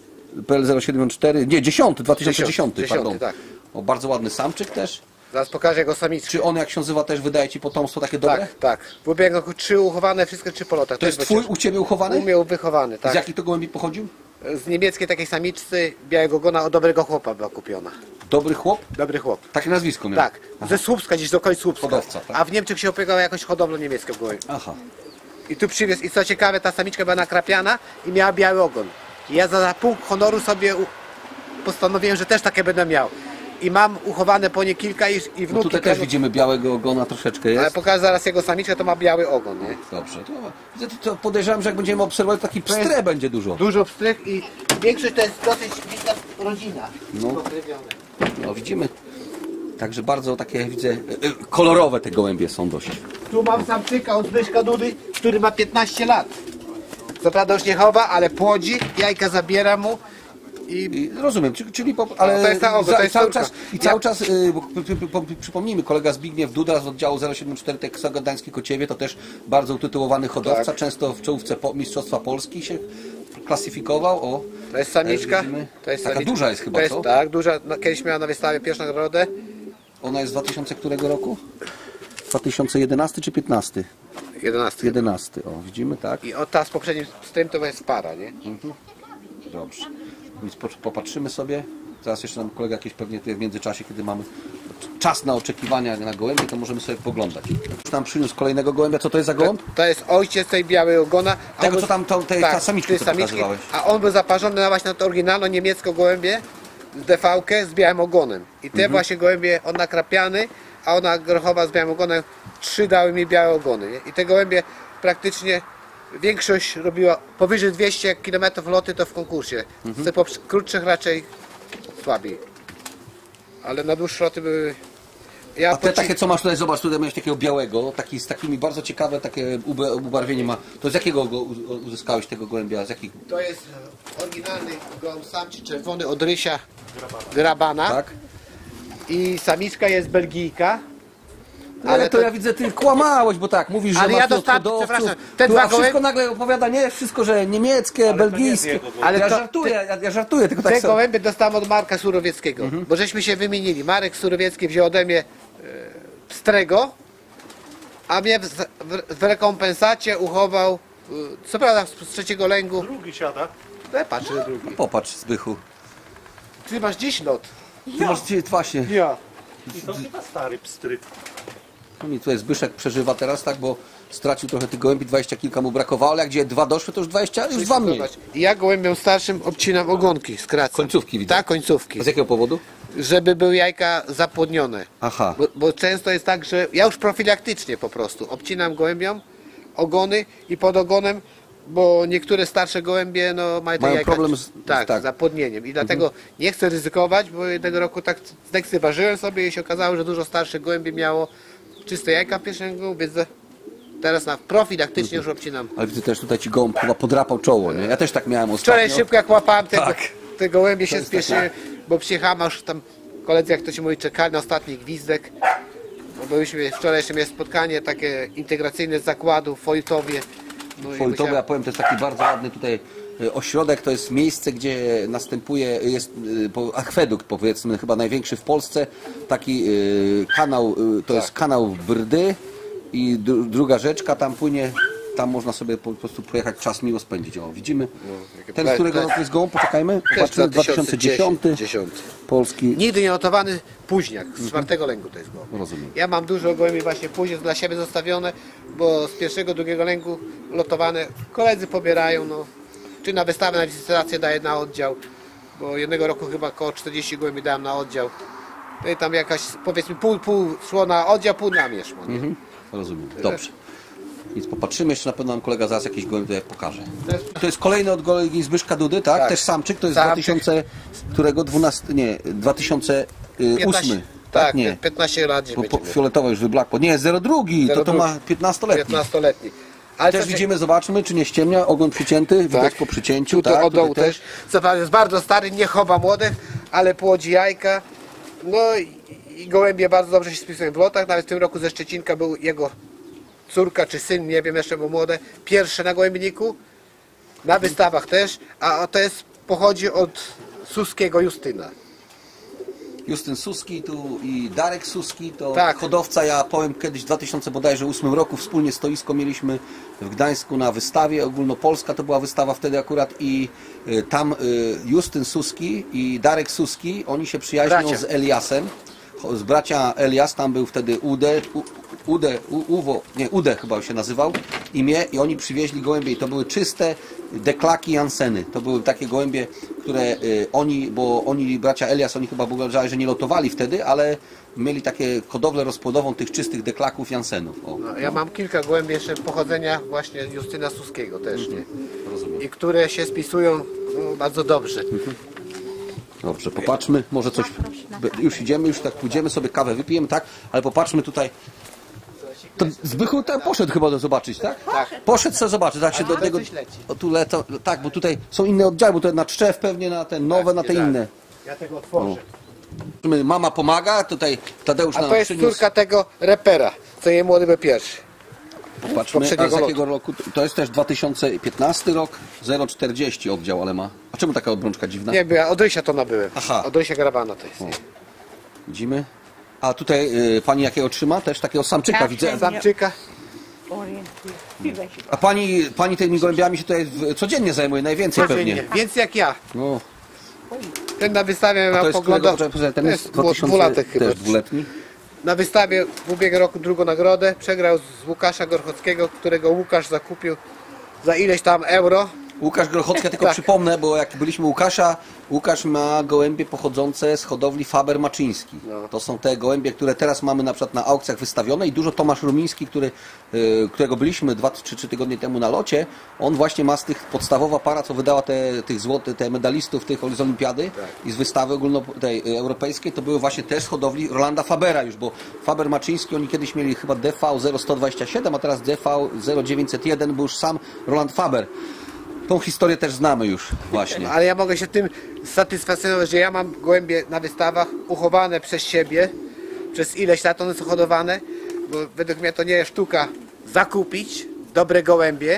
P L zero siedem cztery, nie, dziesiąty, dwa tysiące dziesiąty, Dziesiąty, pardon. tak. O, bardzo ładny samczyk też. Zaraz pokażę jego samiczkę. Czy on, jak się nazywa, też wydaje Ci potomstwo takie dobre? Tak, tak. W ubiegłym roku trzy uchowane, wszystkie trzy po lotach. To jest Twój u Ciebie uchowany? Umiał wychowany, Z tak. jakich to gołębi pochodził? Z niemieckiej takiej samiczcy białego gona od dobrego chłopa była kupiona. Dobry chłop? Dobry chłop. Takie nazwisko miał? Tak, ze Słupska, gdzieś do okolic Słupska. Hodowca, tak? A w Niemczech się opiekał jakoś hodowlą niemiecką w głowie. Aha. I tu przywiózł, i co ciekawe, ta samiczka była nakrapiana i miała biały ogon. I ja za, za punkt honoru sobie u... postanowiłem, że też takie będę miał. I mam uchowane po nie kilka i, i No wnuki. tutaj też planu- widzimy białego ogona troszeczkę Ale jest. pokażę zaraz jego samiczkę, to ma biały ogon, nie? Dobrze. To, widzę, to podejrzewam, że jak będziemy obserwować, taki pstrę będzie dużo. Dużo pstrych i większość to jest dosyć bliska rodzina. No. Pokrywione. No widzimy. Także bardzo takie, widzę, y, y, kolorowe te gołębie są dość. Tu mam samczyka od Zbyszka Dudy, który ma piętnaście lat. Co prawda już nie chowa, ale płodzi, jajka zabiera mu i I rozumiem, czyli, czyli po, ale No, to jest ta ogo, za, to jest cały córka. czas, i Ja- cały czas, y, bo, przy, przy, przy, przypomnijmy, kolega Zbigniew Duda z oddziału zero siedem cztery Teksago Gdański Kociewie, to też bardzo utytułowany hodowca, Tak. często w czołówce po, Mistrzostwa Polski się klasyfikował. O, to jest samiczka. też widzimy. To jest Taka samiczka. duża jest chyba, to jest, co? Tak, duża. No, kiedyś miała na wystawie pierwszą nagrodę. Ona jest z dwa tysiące którego roku? dwa tysiące jedenasty czy piętnasty? jedenasty. jedenasty, o widzimy, tak? I o ta z poprzednim z tym to jest para, nie? Dobrze. Więc po- popatrzymy sobie. Zaraz jeszcze nam kolega jakieś pewnie tutaj w międzyczasie, kiedy mamy czas na oczekiwania na gołębie, to możemy sobie poglądać. Już nam przyniósł kolejnego gołębia. Co to jest za gołąb? To jest ojciec tej białej ogona. a Tego, on co był- tam, to, te, ta samiczka, tej co samiczki, pokazywałeś. a on był zaparzony na właśnie na to oryginalną niemiecką gołębię z D V-kę z białym ogonem. I te właśnie gołębie, on nakrapiany, a ona grochowa z białym ogonem, trzy dały mi białe ogony. Nie? I te gołębie praktycznie większość robiła powyżej dwieście kilometrów loty to w konkursie. Z tych poprze- krótszych raczej słabiej. Ale na dłuższe loty były... Ja A te poci- takie, co masz tutaj, zobacz, tutaj miałeś takiego białego, taki, z takimi bardzo ciekawe takie ube- ubarwienie ma. To z jakiego go u- uzyskałeś tego gołębia? Z jakich? To jest oryginalny gołąb samczy czerwony od Rysia Grabana. Tak? I samiczka jest Belgijka. Ale to ja widzę, ty kłamałeś, bo tak, mówisz, że Ale masz ja tu dostałem- hodowców, przepraszam, te tu, dwa a wszystko gołębie- nagle opowiada, nie, wszystko, że niemieckie, belgijskie. jego gołąb. Ale ja to- żartuję, ja, ja żartuję, tylko tak Te sobie. gołębie dostałem od Marka Surowieckiego, bo żeśmy się wymienili. Marek Surowiecki wziął ode mnie e, pstrego, a mnie w, w, w rekompensacie uchował, e, co prawda z trzeciego lęgu, Drugi siada. ale patrz, że drugi. Popatrz, Zbychu. Ty masz dziś lot. Ty masz ci- właśnie. Ja. I to chyba stary pstryk. No i tutaj Zbyszek przeżywa teraz, tak, bo stracił trochę tych gołębi, dwadzieścia kilka mu brakowało, ale jak gdzie dwa doszły, to już dwadzieścia, już dwa mniej. I ja gołębiom starszym obcinam ogonki, skracam. Końcówki widzę. Tak, końcówki. A z jakiego powodu? Żeby były jajka zapłodnione. Aha. Bo, bo często jest tak, że ja już profilaktycznie po prostu obcinam gołębiom ogony i pod ogonem, bo niektóre starsze gołębie no, mają te Mają jajka problem z- tak, tak. z zapłodnieniem. I dlatego nie chcę ryzykować, bo jednego roku tak zlekceważyłem sobie i się okazało, że dużo starszych gołębi miało czyste jajka w pierwszym gołębiu, więc teraz na profilaktycznie już obcinam. Ale widzę też tutaj ci gołąb chyba podrapał czoło, nie? Ja też tak miałem ostatnio. Wczoraj szybko jak łapałem te, Tak. te gołębie się jest tak, spieszyłem, bo przyjechałem, a już tam koledzy, jak to się mówi, czekali na ostatni gwizdek. No, byliśmy, wczoraj jeszcze miałem spotkanie takie integracyjne z zakładu w Wojtowie. No i Wojtowy, musiałem- ja powiem, to jest taki bardzo ładny tutaj e, ośrodek, to jest miejsce, gdzie następuje, jest e, po- akwedukt, powiedzmy, chyba największy w Polsce, taki e, kanał, e, to jest kanał Brdy i dru, druga rzeczka, tam płynie tam można sobie po prostu pojechać, czas miło spędzić. O, widzimy. jakie Ten, z ple- którego ple- roku jest gołąb, poczekajmy. Popatrzymy, dwa tysiące dziesiąty. dziesiąty. Polski. Nigdy nie notowany późniak, z czwartego lęgu to jest gołąb. Rozumiem. Ja mam dużo gołębi właśnie później dla siebie zostawione, bo z pierwszego, drugiego lęgu lotowane koledzy pobierają, no, czy na wystawę, na licytację daję na oddział, bo jednego roku chyba około czterdzieści gołębi dałem na oddział. No i tam jakaś, powiedzmy, pół, pół szło na oddział, pół na mnie szło, nie? Mhm. Rozumiem. Dobrze. Więc popatrzymy, jeszcze na pewno nam kolega zaraz jakiś gołęb tutaj pokaże. To jest kolejny od kolegi Zbyszka Dudy, tak? Tak. Też samczyk, to jest Samczyk. dwa tysiące, którego dwunasty, nie, dwa tysiące ósmy. Tak, Nie, piętnaście lat gdzie bo po, będziemy. fioletowo już wyblakło. Nie, zero drugi, to to ma piętnastoletni. piętnastoletni. Ale Też co- widzimy, zobaczmy, czy nie ściemnia, ogon przycięty, widać po przycięciu. Tutaj tak, od dołu tutaj też. Co prawda jest bardzo stary, nie chowa młodych, ale płodzi jajka. No i, i gołębie bardzo dobrze się spisują w lotach. Nawet w tym roku ze Szczecinka był jego córka czy syn, nie wiem, jeszcze był młode. Pierwsze na gołębniku, na wystawach też, a to jest, pochodzi od Suskiego Justyna. Justyn Suski tu i Darek Suski, to Tak. hodowca, ja powiem kiedyś w dwa tysiące ósmym roku wspólnie stoisko mieliśmy w Gdańsku na wystawie, ogólnopolska to była wystawa wtedy akurat i y, tam y, Justyn Suski i Darek Suski, oni się przyjaźnią Bracia. z Eliasem, Cho- z bracia Elias, tam był wtedy Ude, U, Ude, U, Uwo, nie, Ude chyba się nazywał imię i oni przywieźli gołębie i to były czyste deklaki Janseny. To były takie gołębie, które y, oni, bo oni, bracia Elias, oni chyba uważali, że nie lotowali wtedy, ale mieli takie hodowlę rozpłodową tych czystych deklaków Jansenów. O, No, ja mam kilka gołębi jeszcze pochodzenia właśnie Justyna Suskiego też, nie? rozumiem. I które się spisują no, bardzo dobrze. Dobrze, popatrzmy, może coś, już idziemy, już tak pójdziemy sobie, kawę wypijemy, tak? Ale popatrzmy tutaj. To Zbychu ten poszedł chyba do zobaczyć, tak? Tak. Poszedł sobie zobaczyć, tak się do tutaj tego... coś leci. O, tu leto, tak, bo tutaj są inne oddziały, bo to na Czczew pewnie, na te nowe, na te tak. inne. Ja tego otworzę. Mama pomaga, tutaj Tadeusz A nam to jest przyniósł. córka tego repera, co jej młody był pierwszy. Popatrzmy, a z poprzedniego jakiego roku? To jest też dwa tysiące piętnasty rok, zero czterdzieści oddział, ale ma. A czemu taka obrączka dziwna? Nie, bo ja od Rysia to nabyłem. Aha. Od Rysia Grabana to jest. nie? Widzimy. A tutaj y, pani jakiego trzyma? Też takiego samczyka Tak, widzę. tak. Samczyka. Orientuję. Piłeś. A pani, pani tymi gołębiami się tutaj w, codziennie zajmuje najwięcej Codziennie. pewnie. Więc jak ja. No, Ten na wystawie to miał jest poglądał. którego, ten To jest jest dwa tysiące, dwulatek chyba. też dwuletni. Na wystawie w ubiegłym roku drugą nagrodę. Przegrał z Łukasza Gorchockiego, którego Łukasz zakupił za ileś tam euro. Łukasz Grochocki, ja tylko Tak. przypomnę, bo jak byliśmy u Łukasza, Łukasz ma gołębie pochodzące z hodowli Faber Maczyński. No. To są te gołębie, które teraz mamy na przykład na aukcjach wystawione i dużo Tomasz Rumiński, który, y, którego byliśmy dwa czy trzy tygodnie temu na locie, on właśnie ma z tych podstawowa para, co wydała te, tych złotych, te medalistów tych z olimpiady i z wystawy ogólno tej y, europejskiej, to były właśnie też z hodowli Rolanda Fabera już, bo Faber Maczyński, oni kiedyś mieli chyba D V zero sto dwadzieścia siedem, a teraz D V zero dziewięćset jeden, był już sam Roland Faber. Tą historię też znamy już właśnie. Ale ja mogę się tym satysfakcjonować, że ja mam gołębie na wystawach uchowane przez siebie, przez ileś lat one są hodowane, bo według mnie to nie jest sztuka zakupić dobre gołębie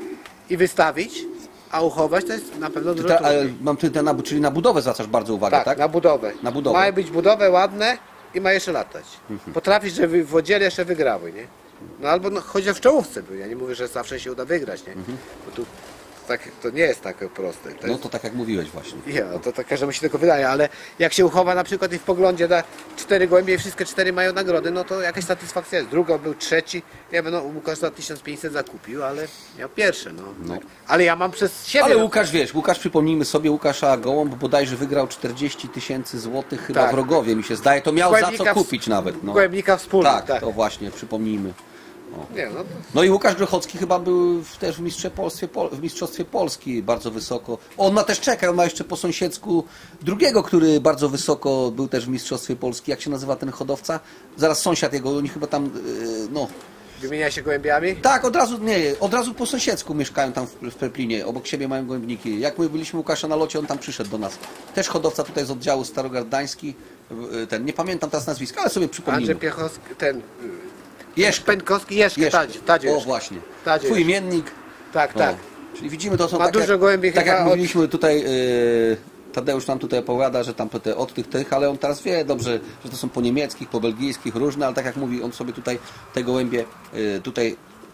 i wystawić, a uchować to jest na pewno dużo Ta, ale trudniej. mam ty, na, czyli na budowę zwracasz bardzo uwagę, Tak, tak? na budowę. Na budowę. Mają być budowę ładne i ma jeszcze latać. Mhm. Potrafić, żeby w oddziale jeszcze wygrały, nie? No albo no, chociaż w czołówce był. Ja nie mówię, że zawsze się uda wygrać, nie? Bo tu tak, to nie jest takie proste. To Mhm. No jest... to tak jak mówiłeś właśnie. Nie, no to, to każdemu się tylko wydaje, ale jak się uchowa na przykład i w poglądzie da cztery gołębie i wszystkie cztery mają nagrody, no to jakaś satysfakcja jest. Druga był trzeci, ja bym no, Łukasz za tysiąc pięćset zakupił, ale miał pierwsze, no. Tak. Ale ja mam przez siebie. Ale no. Łukasz, wiesz, Łukasz, przypomnijmy sobie, Łukasza Gołąb bodajże wygrał czterdzieści tysięcy złotych chyba Tak. w Rogowie, mi się zdaje. To miał za Gołębnika co w- kupić nawet. No. Gołębnika wspólnych, Tak, tak. to właśnie, przypomnijmy. Nie, no, to... No i Łukasz Grochocki chyba był w- też w, mistrze Polstwie, Pol- w Mistrzostwie Polski bardzo wysoko. On ma też czeka, on ma jeszcze po sąsiedzku drugiego, który bardzo wysoko był też w Mistrzostwie Polski. Jak się nazywa ten hodowca? Zaraz sąsiad jego, oni chyba tam, yy, no... Wymienia się gołębiami? Tak, od razu, nie, od razu po sąsiedzku mieszkają tam w, w Peplinie, obok siebie mają gołębniki. Jak my byliśmy u Łukasza na locie, on tam przyszedł do nas. Też hodowca tutaj z oddziału Starogardański, yy, ten, nie pamiętam teraz nazwiska, ale sobie przypomnijmy. Andrzej Piechowski, ten... Jeszko. Pętkowski, Jeszkę, Jeszko. Tadzie, Tadzie O Jeszkę. właśnie. Tadzie Twój Jeszkę. imiennik. Tak, O, tak. czyli widzimy, to są Ma tak dużo jak, gołębi tak jak chyba od- mówiliśmy tutaj, yy, Tadeusz nam tutaj opowiada, że tam te, od tych, tych, ale on teraz wie dobrze, że to są po niemieckich, po belgijskich, różne, ale tak jak mówi, on sobie tutaj te gołębie yy, tutaj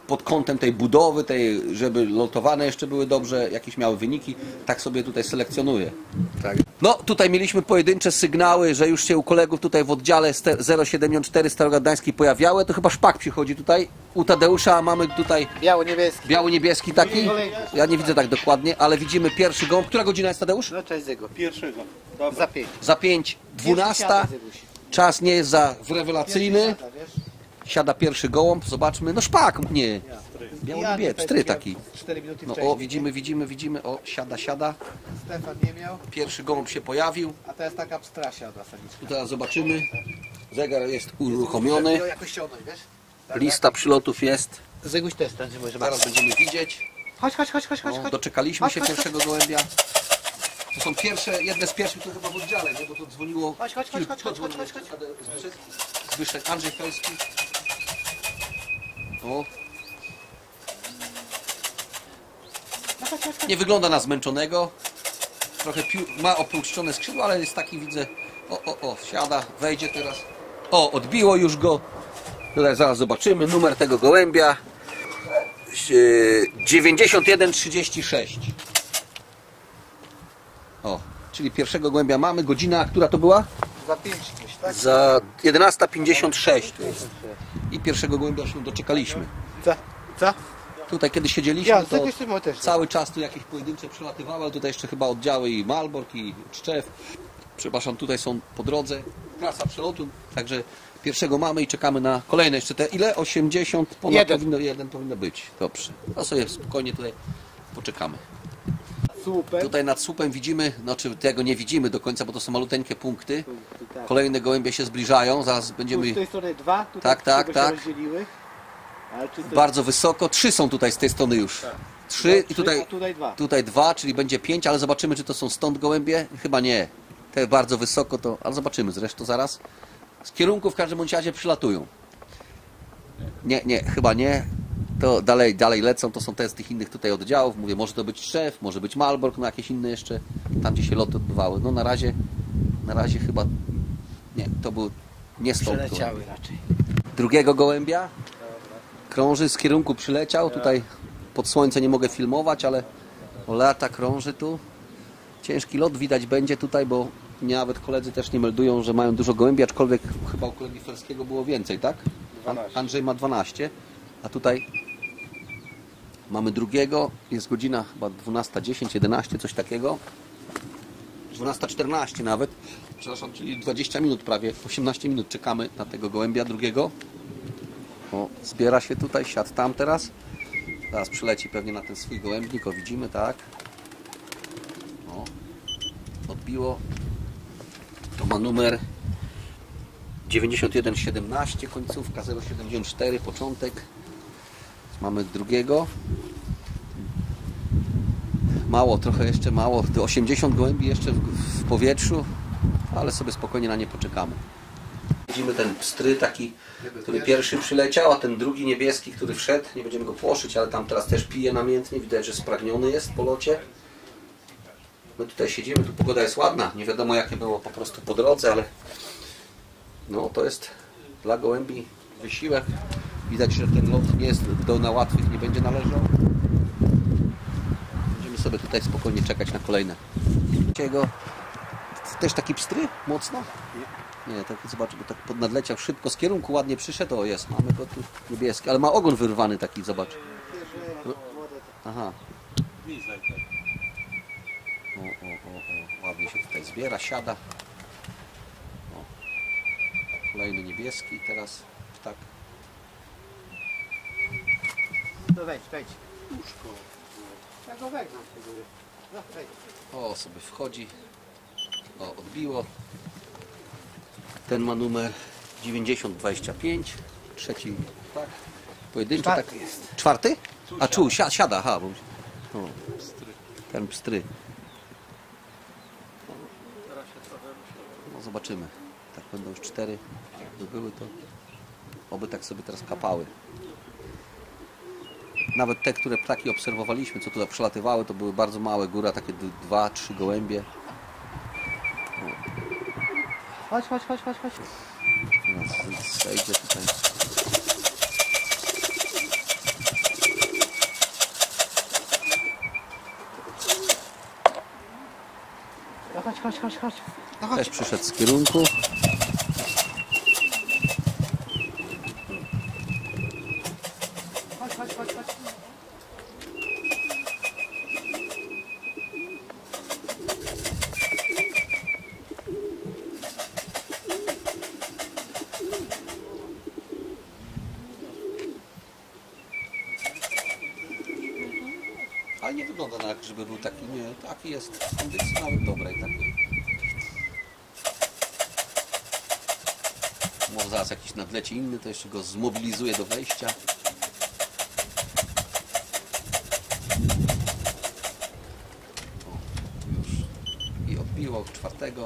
pod kątem tej budowy, tej, żeby lotowane jeszcze były dobrze, jakieś miały wyniki, tak sobie tutaj selekcjonuję. Tak. No, tutaj mieliśmy pojedyncze sygnały, że już się u kolegów tutaj w oddziale zero siedem cztery Starogard Gdański pojawiały. To chyba Szpak przychodzi tutaj. U Tadeusza mamy tutaj Biało-niebieski. biało-niebieski taki. Ja nie widzę tak dokładnie, ale widzimy pierwszy gołąb. Która godzina jest, Tadeusz? No cześć Zygo. Pierwszego. Dobra. Za pięć. Za pięć, dwunasta. Czas nie jest za rewelacyjny. Siada pierwszy gołąb, zobaczmy. No Szpak, nie. Biało-niebieski, stry taki. cztery minuty No wcześniej. o, widzimy, widzimy, widzimy. O, siada, siada. Stefan nie miał, Pierwszy gołąb się pojawił. a to jest taka pstrasia od samiczka. I teraz zobaczymy. Zegar jest uruchomiony. No jakoś ciągnąć, wiesz? Lista przylotów jest. Zyguś też tam, może Zaraz będziemy widzieć. Chodź, chodź, chodź, chodź, chodź. No, chodź. doczekaliśmy Chodź, się chodź, pierwszego gołębia. To są pierwsze, jedne z pierwszych to chyba w oddziale, nie? Bo to dzwoniło. Chodź, chodź, chodź, kilku- chodź, chodź, dzwonił chodź, chodź. Zbyszek, Zbyszek, Andrzej Felski. O. Nie wygląda na zmęczonego. Trochę pił, ma opuszczone skrzydła, ale jest taki, widzę. O, o, o, siada, wejdzie teraz. O, odbiło już go. Tutaj zaraz zobaczymy numer tego gołębia. dziewięćdziesiąt jeden trzydzieści sześć. O, czyli pierwszego gołębia mamy. Godzina, która to była? Za pięć gdzieś, tak? Za jedenasta pięćdziesiąt sześć to jest. I pierwszego gołębia się doczekaliśmy. Co? Co? Tutaj kiedy siedzieliśmy, Ja, to Zyguś ty też. cały czas tu jakieś pojedyncze przelatywały, ale tutaj jeszcze chyba oddziały i Malbork i Czczew. Przepraszam, tutaj są po drodze. Trasa przelotu, także pierwszego mamy i czekamy na kolejne jeszcze te ile? osiemdziesiąt ponad Jeden. powinno, jeden powinno być. Dobrze. No sobie spokojnie tutaj poczekamy. Super. Tutaj nad słupem widzimy, znaczy tego nie widzimy do końca, bo to są maluteńkie punkty. Tak. Kolejne gołębie się zbliżają, zaraz Tu będziemy z tej strony dwa, tutaj Tak, tak, trzy, bo tak. się rozdzieliły. Ale czy to bardzo wysoko. Trzy są tutaj z tej strony już. Trzy i tutaj, a tutaj dwa. tutaj dwa, czyli będzie pięć, ale zobaczymy, czy to są stąd gołębie. Chyba nie. Te bardzo wysoko to, ale zobaczymy zresztą zaraz. Z kierunku w każdym bądź razie przylatują. Nie, nie, chyba nie. To dalej, dalej lecą, to są te z tych innych tutaj oddziałów. Mówię, może to być Trzew, może być Malbork, no jakieś inne jeszcze, tam gdzie się loty odbywały. No na razie, na razie chyba, nie, to był nie stąd gołębie. Przeleciały raczej. Drugiego gołębia. Krąży, z kierunku przyleciał. Tutaj pod słońce nie mogę filmować, ale o lata krąży tu. Ciężki lot widać będzie tutaj, bo nawet koledzy też nie meldują, że mają dużo gołębi, aczkolwiek chyba u kolegi Felskiego było więcej, tak? An- Andrzej ma dwanaście, a tutaj mamy drugiego. Jest godzina chyba dwunasta dziesięć, jedenaście, coś takiego. dwunasta czternaście nawet. Przepraszam, czyli dwadzieścia minut prawie, osiemnaście minut czekamy na tego gołębia drugiego. O, zbiera się tutaj, siadł tam teraz. Zaraz przyleci pewnie na ten swój gołębnik, o widzimy, tak. O, odbiło. To ma numer dziewięćdziesiąt jeden siedemnaście, końcówka zero siedemdziesiąt cztery, początek. Mamy drugiego. Mało, trochę jeszcze mało. osiemdziesiąt gołębi jeszcze w, w powietrzu, ale sobie spokojnie na nie poczekamy. Widzimy ten pstry taki, który pierwszy przyleciał, a ten drugi niebieski, który wszedł. Nie będziemy go płoszyć, ale tam teraz też pije namiętnie. Widać, że spragniony jest po locie. My tutaj siedzimy, tu pogoda jest ładna. Nie wiadomo jakie było po prostu po drodze, ale no to jest dla gołębi wysiłek. Widać, że ten lot nie jest do na łatwych, nie będzie należał. Będziemy sobie tutaj spokojnie czekać na kolejne. Jego też taki pstry mocno? Nie, tak zobacz, bo tak podnadleciał szybko z kierunku, ładnie przyszedł. O, jest, mamy go tu niebieski, ale ma ogon wyrwany taki, zobacz. No. Aha. O, o, o, o, ładnie się tutaj zbiera, siada. O. Kolejny niebieski, teraz tak. No wejdź, wejdź. Ja go wegnę z tej góry. No, wejdź. O, sobie wchodzi. O, odbiło. Ten ma numer dziewięćdziesiąt dwadzieścia pięć. Trzeci, tak. Pojedynczy, Czwarty tak. jest. Czwarty? A czuł, siada, siada, aha. Bo... O, ten pstry. No, zobaczymy. Tak będą już cztery. Jakby były to. Oby tak sobie teraz kapały. Nawet te, które ptaki obserwowaliśmy, co tutaj przelatywały, to były bardzo małe. Góra, takie dwa, trzy gołębie. Chodź, chodź, chodź, chodź, chodź. Teraz zejdzie tutaj. chodź, chodź, chodź. No Też chodź. przyszedł z kierunku. Chodź, chodź, chodź, chodź. Ale nie wygląda na jak, żeby był taki, nie, taki jest w kondycji nawet dobrej takiej. Może zaraz jakiś nadleci inny, to jeszcze go zmobilizuje do wejścia. O, już. I odbiło czwartego.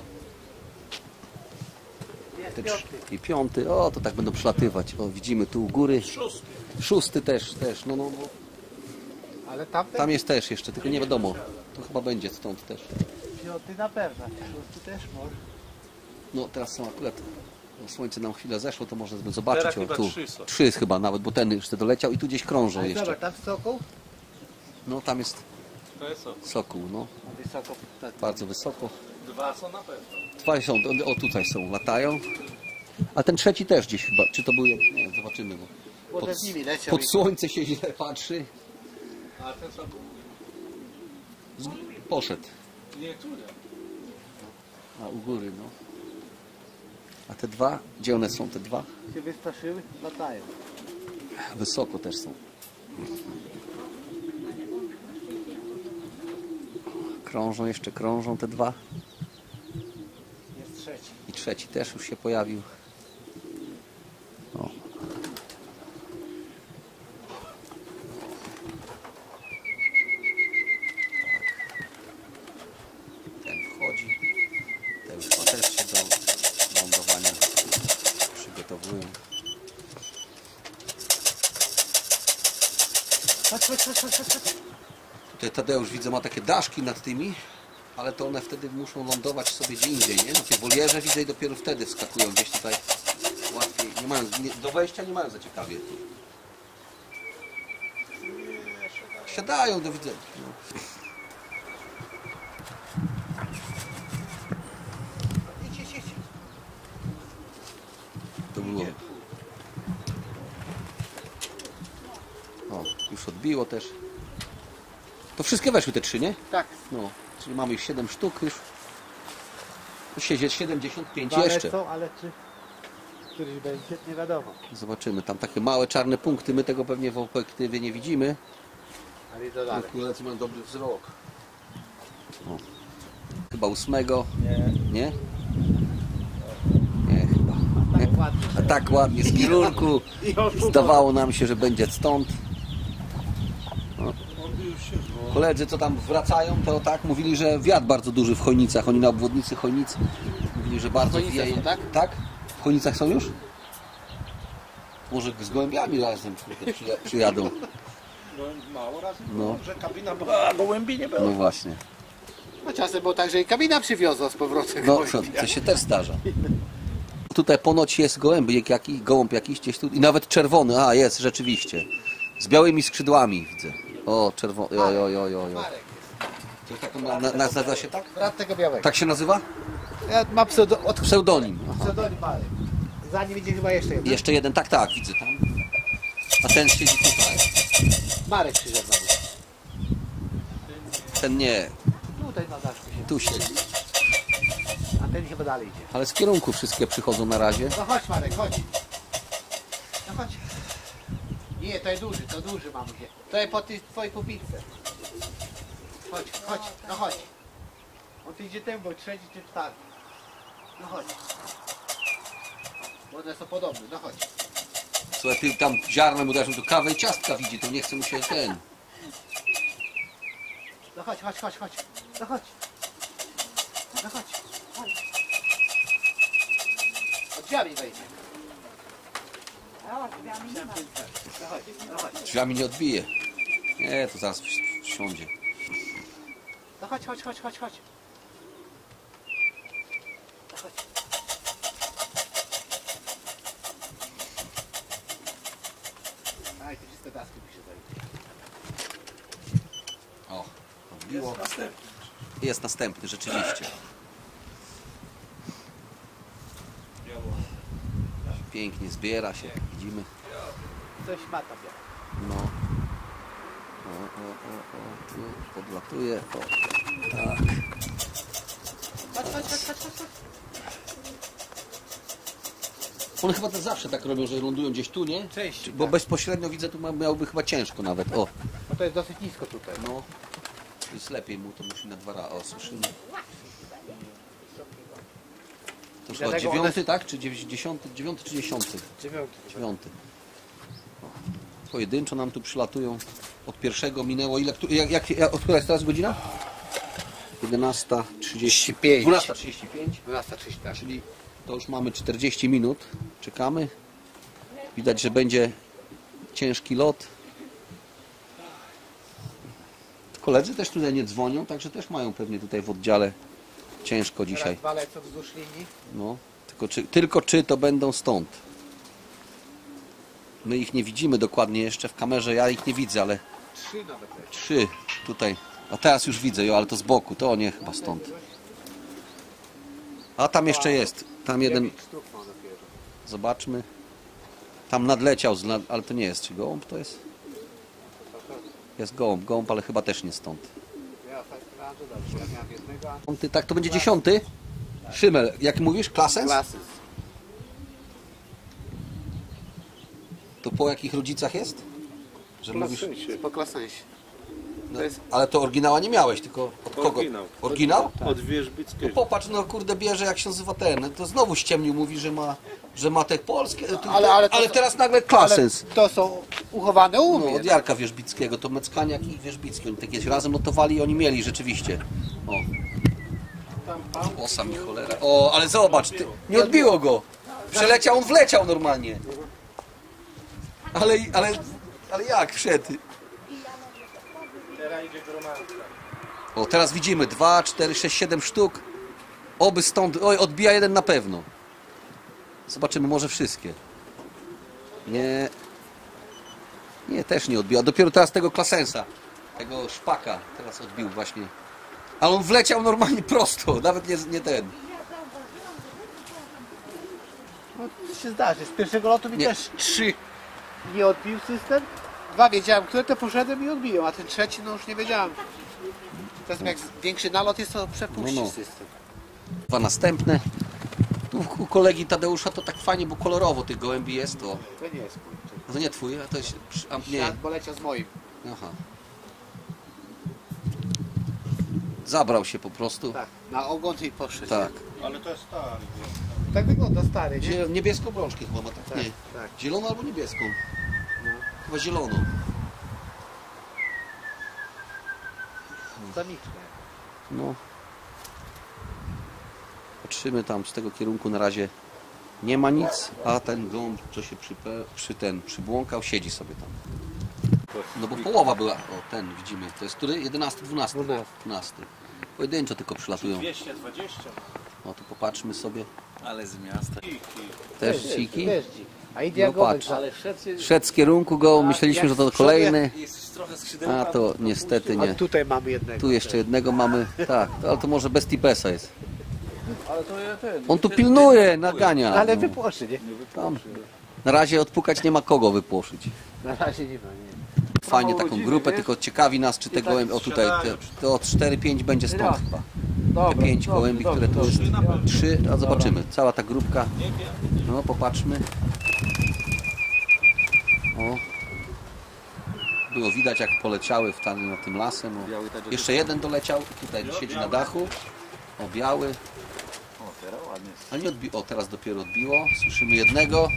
Jest Te piąty. trz- I piąty, o to tak będą przelatywać. O, widzimy tu u góry. Szósty. Szósty też, też, no, no, no. Ale tamten Tam jest też jeszcze, tylko nie wiadomo. Tu chyba będzie stąd też. piąty na pewno. Szósty też może. No teraz są akurat, no, słońce nam chwilę zeszło, to można zobaczyć. Teraz O, chyba tu. trzy są. Trzy chyba nawet, bo ten jeszcze doleciał i tu gdzieś krążą Ale jeszcze. zobacz, tam sokół. No tam jest To jest co? sokół, no. Wysoko. Tak. Bardzo wysoko. Dwa są na pewno. Dwa są, o tutaj są, latają. A ten trzeci też gdzieś chyba, czy to był, jeden? Nie, zobaczymy. Bo Potem pod, z nimi leciał. pod i- słońce się źle patrzy. A ten są... Z, poszedł. Nie, tu nie. A u góry, no. A te dwa, gdzie one są te dwa? się wystraszyły, latają. Wysoko też są. Krążą jeszcze, krążą te dwa. Jest trzeci. I trzeci też już się pojawił. O. Ten wchodzi. Ten chyba też się do lądowania przygotowują. Chodź, chodź, chodź, chodź, chodź. Tutaj Tadeusz widzę ma takie daszki nad tymi, ale to one wtedy muszą lądować sobie gdzie indziej, nie? Na tej wolierze widzę i dopiero wtedy wskakują gdzieś tutaj łatwiej. Nie mają, nie, do wejścia nie mają za ciekawie. Siadają do widzenia. No. Idź, idź, idź. To było. O, już odbiło też. To wszystkie weszły te trzy, nie? Tak. No, czyli mamy już siedem sztuk już. Siedzie siedemdziesiąt pięć Dwa jeszcze. lecą, ale czy któryś będzie, nie wiadomo. Zobaczymy, tam takie małe czarne punkty, my tego pewnie w obiektywie nie widzimy. Ale i to dalej. Królewcy mają dobry wzrok. O. Chyba ósmego. Nie. Nie? Nie chyba. Nie. Tak ładnie. A tak ładnie z kierunku. Zdawało nam się, że będzie stąd. O. Koledzy, co tam wracają, to tak mówili, że wiatr bardzo duży w Chojnicach. Oni na obwodnicy Chojnic mówili, że bardzo Chojnice wieje. są, tak? Tak? W Chojnicach są już? Może z gołębiami razem przyja- przyjadą. No mało razy No. było, że kabina była, a gołębi nie było. No właśnie. No czasem było tak, że i kabina przywiozła z powrotem. No, to, to się też zdarza. Tutaj ponoć jest gołębik jaki, gołąb jakiś gdzieś tu i nawet czerwony, a jest rzeczywiście. Z białymi skrzydłami widzę. O, czerwony, oj, oj, oj, oj. Marek. To tak na, na, nazywa się tak? Brat tego białego. Tak się nazywa? Ja ma pseudo, od Pseudonim. Aha. pseudonim Marek. Za nim idzie chyba jeszcze jeden. Jeszcze jeden, tak, tak, widzę tam. A ten siedzi tutaj. Marek przyszedł na mnie. Ten nie, Tutaj na daszku się. tu siedzi. A ten chyba dalej idzie. Ale z kierunku wszystkie przychodzą na razie. No chodź Marek, chodź. No chodź. Nie, to jest duży, to duży mamusie. To jest po tej twojej pupilce. Chodź, chodź, no chodź. On tu idzie ten, bo trzeci czy czwarty. No chodź. Bo one są podobne, no chodź. Słuchaj, ty tam ziarnem uderzą, to kawę i ciastka widzi, to nie chce mu się ten. No chodź, chodź, chodź, chodź. No chodź. No chodź. Chodź. Od drzwiami wejdzie. O, drzwiami nie ma. No chodź, no chodź. Drzwiami nie odbije. Nie, to zaraz siądzie. No chodź, chodź, chodź, chodź, chodź. No chodź. Aj, te czyste daski mi się zajdzie. O, odbiło. Następny. Jest następny, rzeczywiście. pięknie zbiera się, widzimy. Coś ma tam. No. O, o, o, o, tu podlatuje. O, tak. Chodź, chodź, chodź, chodź, chodź. One chyba też zawsze tak robią, że lądują gdzieś tu, nie? Częściej, Bo tak. bezpośrednio widzę, tu ma- miałby chyba ciężko nawet. O, Bo to jest dosyć nisko tutaj. no. Jest lepiej mu, to musi na dwa razy. O, słyszymy. To chyba dlatego dziewiąty, one- tak? Czy dziewię- dziesiąty? Dziewiąty czy dziesiąty? Dziewiąty. Dziewiąty. O, pojedynczo nam tu przylatują. Od pierwszego minęło ile? Któ- Jak, jak, jak, od która jest teraz godzina? jedenasta trzydzieści pięć. dwunasta trzydzieści pięć. dwunasta trzydzieści, tak. Czyli to już mamy czterdzieści minut. Czekamy. Widać, że będzie ciężki lot. Koledzy też tutaj nie dzwonią, także też mają pewnie tutaj w oddziale ciężko dzisiaj. Teraz dwa lecą wzdłuż linii. No, tylko czy, tylko czy to będą stąd. My ich nie widzimy dokładnie jeszcze w kamerze, ja ich nie widzę, ale Trzy nawet lecą. trzy tutaj. A teraz już widzę, jo, ale to z boku, to nie chyba stąd. A tam jeszcze jest, tam jeden, Dziewięć sztuk ma dopiero. zobaczmy. Tam nadleciał, z nad- ale to nie jest, czy gołąb to jest? Jest gołąb, gołąb, ale chyba też nie stąd. Ja ostatnio miałem, że dobrze. Ja miałem jednego, a Ty, tak, to będzie dziesiąty? Szymel, jak mówisz, klasens? klasy. To po jakich rodzicach jest? Że mówisz, Po klasensie. no, to jest- ale to oryginała nie miałeś, tylko od kogo? Oryginał. Oryginał? Od No Wierzbickiego. popatrz, no kurde bierze, jak się nazywa ten, to znowu ściemnił, mówi, że ma, że ma te polskie, tu, Ale- ale to- ale teraz nagle Ale klasens. to są uchowane u No, mnie. od Jarka Wierzbickiego, to Meckaniak i Wierzbicki, oni takie razem notowali i oni mieli rzeczywiście. O. Osa mi cholera. O, ale zobacz, ty, nie odbiło go. Przeleciał, on wleciał normalnie. Ale, ale, ale jak wszedł? Teraz idzie gromadka. O, teraz widzimy dwa, cztery, sześć, siedem sztuk. Oby stąd, oj, odbija jeden na pewno. Zobaczymy, może wszystkie. Nie. Nie, też nie odbiła. Dopiero teraz tego klasensa, tego szpaka teraz odbił właśnie. Ale on wleciał normalnie prosto, nawet nie, nie ten. No, to się zdarzy. Z pierwszego lotu mi Nie, też trzy. nie odbił system. Dwa wiedziałem, które to poszedłem i odbiłem, a ten trzeci no już nie wiedziałem. Czasem jak większy nalot jest, to przepuści No, no. system. Dwa następne. Tu u kolegi Tadeusza to tak fajnie, bo kolorowo tych gołębi jest. To, To nie jest mój. a to nie twój, a to jest... A, nie. Świat poleciał z moim. Aha. Zabrał się po prostu. Tak, na ogon i poszedł. Tak. Ale to jest stary. Tak wygląda stary, nie? Zie- Niebieską brączkę chyba ma, tak? Tak, Nie. tak. Zieloną albo niebieską? Chyba zieloną. Samiczne. No. Patrzymy tam z tego kierunku, na razie nie ma nic, a ten gołąb, co się przy, przy ten przybłąkał, siedzi sobie tam. No bo połowa była, o ten widzimy, to jest który? jedenasty, dwunasty? Dwunasty. dwunasty. Pojedynczo tylko przylatują. dwieście dwadzieścia. No to popatrzmy sobie. Ale z miasta. Też ciki. Wiesz, a No Indiagowy patrz. Ale szedł jest, Szedł z kierunku go, myśleliśmy, że to kolejny, jest trochę skrzydełka. a to niestety A nie. tutaj mamy jednego. Tu jeszcze jednego mamy, tak, to- ale to może bez tipesa jest. Ale to ja ten. On tu pilnuje, nagania. Ale no. wypłoszy, nie? Tam. Na razie odpukać nie ma kogo wypłoszyć. Na razie nie ma, nie. Fajnie taką grupę, tylko ciekawi nas, czy te gołębie, o tutaj, te, to od cztery pięć będzie stąd chyba. Te pięć gołębi, które tu jest. Trzy, a zobaczymy. Cała ta grupka. No, popatrzmy. O. Było widać, jak poleciały w tam, nad tym lasem. O. Jeszcze jeden doleciał, tutaj siedzi na dachu. O, biały. O, teraz ładnie. A nie odbi- o, teraz dopiero odbiło. Słyszymy jednego.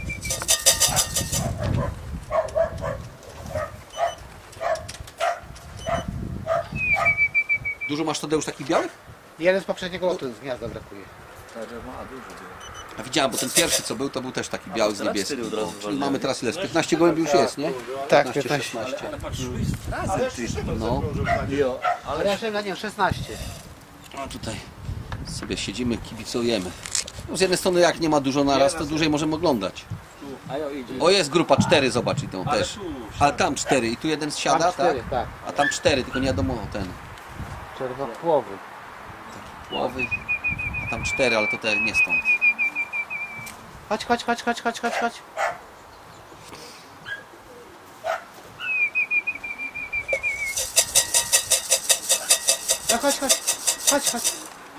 Dużo masz, Tadeusz, takich białych? Jeden z poprzedniego lotu z gniazda brakuje. Także ma dużo. A widziałem, bo ten pierwszy co był, to był też taki biały z teraz niebieskim. cztery od razu O, czyli walnęły. mamy teraz ile? Z piętnaście gołębi już jest, nie? Tak, piętnaście, piętnaście. szesnaście. Ale patrz, razem ty. No, Jo, Ale ja szedłem na nią szesnaście. a tutaj sobie siedzimy, kibicujemy. No, z jednej strony jak nie ma dużo naraz, to dłużej możemy oglądać. a jo idzie. O, jest grupa cztery, zobacz, idą Ale też. tu, Ale tam cztery i tu jeden zsiada, Tam cztery, tak? tak. A tam cztery, tylko nie wiadomo ten. Czerwopłowy. Głowy. A tam cztery, ale to te nie stąd. Chodź, chodź, chodź, chodź, chodź, chodź, chodź. No chodź, chodź, chodź, chodź.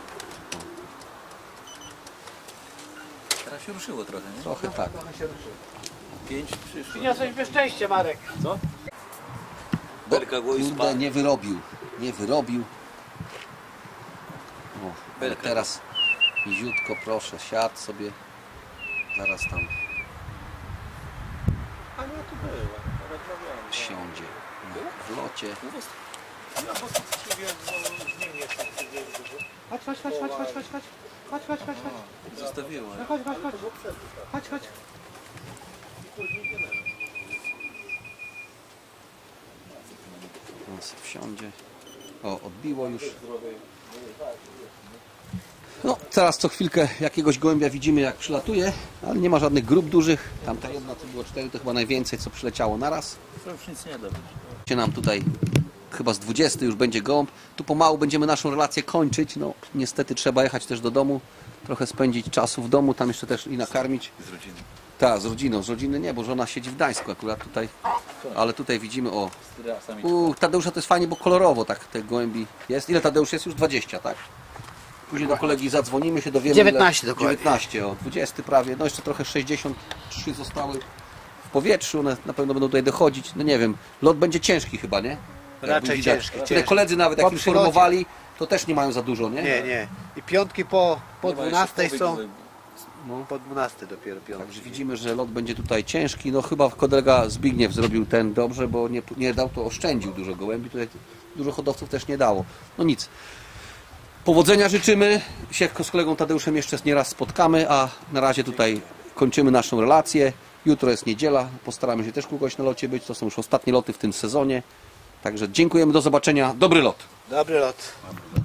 Teraz się ruszyło trochę, nie? Trochę tak. Pięć przyszło. Przyniosłeś nieszczęście, Marek. Co? Belka go i Kurde, spadł. nie wyrobił. Nie wyrobił. O, ale Belka. teraz niziutko, proszę, siadł sobie. Zaraz tam A nie, tu była. Rozmawiałem. siądzie. No, w locie. Ja po co mówiłem, bo zmienię się gdzieś, żeby... Chodź, chodź, chodź, chodź, chodź, chodź, chodź. Chodź, chodź, chodź, chodź. Zostawiło. No chodź, chodź, chodź. Chodź, chodź. On sobie wsiądzie. O, odbiło już. No, teraz co chwilkę jakiegoś gołębia widzimy, jak przylatuje, ale nie ma żadnych grup dużych. Tamta jedna to było cztery, to chyba najwięcej, co przyleciało naraz. To już nic nie da. Będzie nam tutaj chyba z dwudziesty już będzie gołąb. Tu pomału będziemy naszą relację kończyć. No, niestety trzeba jechać też do domu, trochę spędzić czasu w domu, tam jeszcze też i nakarmić. Z rodziny. Tak, z rodziną, z rodziny nie, bo żona siedzi w Gdańsku akurat tutaj, ale tutaj widzimy, o, Z rasami. u Tadeusza to jest fajnie, bo kolorowo tak te gołębi jest. Ile Tadeusz jest? Już dwadzieścia, tak? Później do kolegi zadzwonimy, się dowiemy. dziewiętnaście ile... dokładnie. dziewiętnaście, o, dwadzieścia prawie, no jeszcze trochę sześćdziesiąt trzy zostały w powietrzu, one na pewno będą tutaj dochodzić, no nie wiem, lot będzie ciężki chyba, nie? Jak Raczej widać. ciężki, Te ciężki. koledzy nawet jak Po informowali, to też nie mają za dużo, nie? Nie, nie. I piątki po, po Nie ma jeszcze dwunastej połowy są. gołębi. No. Po dwunastej dopiero piątki. Także widzimy, że lot będzie tutaj ciężki. No chyba kolega Zbigniew zrobił ten dobrze, bo nie, nie dał, to oszczędził dużo gołębi. Tutaj dużo hodowców też nie dało. No nic. Powodzenia życzymy. Się z kolegą Tadeuszem jeszcze nieraz spotkamy, a na razie tutaj kończymy naszą relację. Jutro jest niedziela. Postaramy się też kogoś na locie być. To są już ostatnie loty w tym sezonie. Także dziękujemy. Do zobaczenia. Dobry lot. Dobry lot.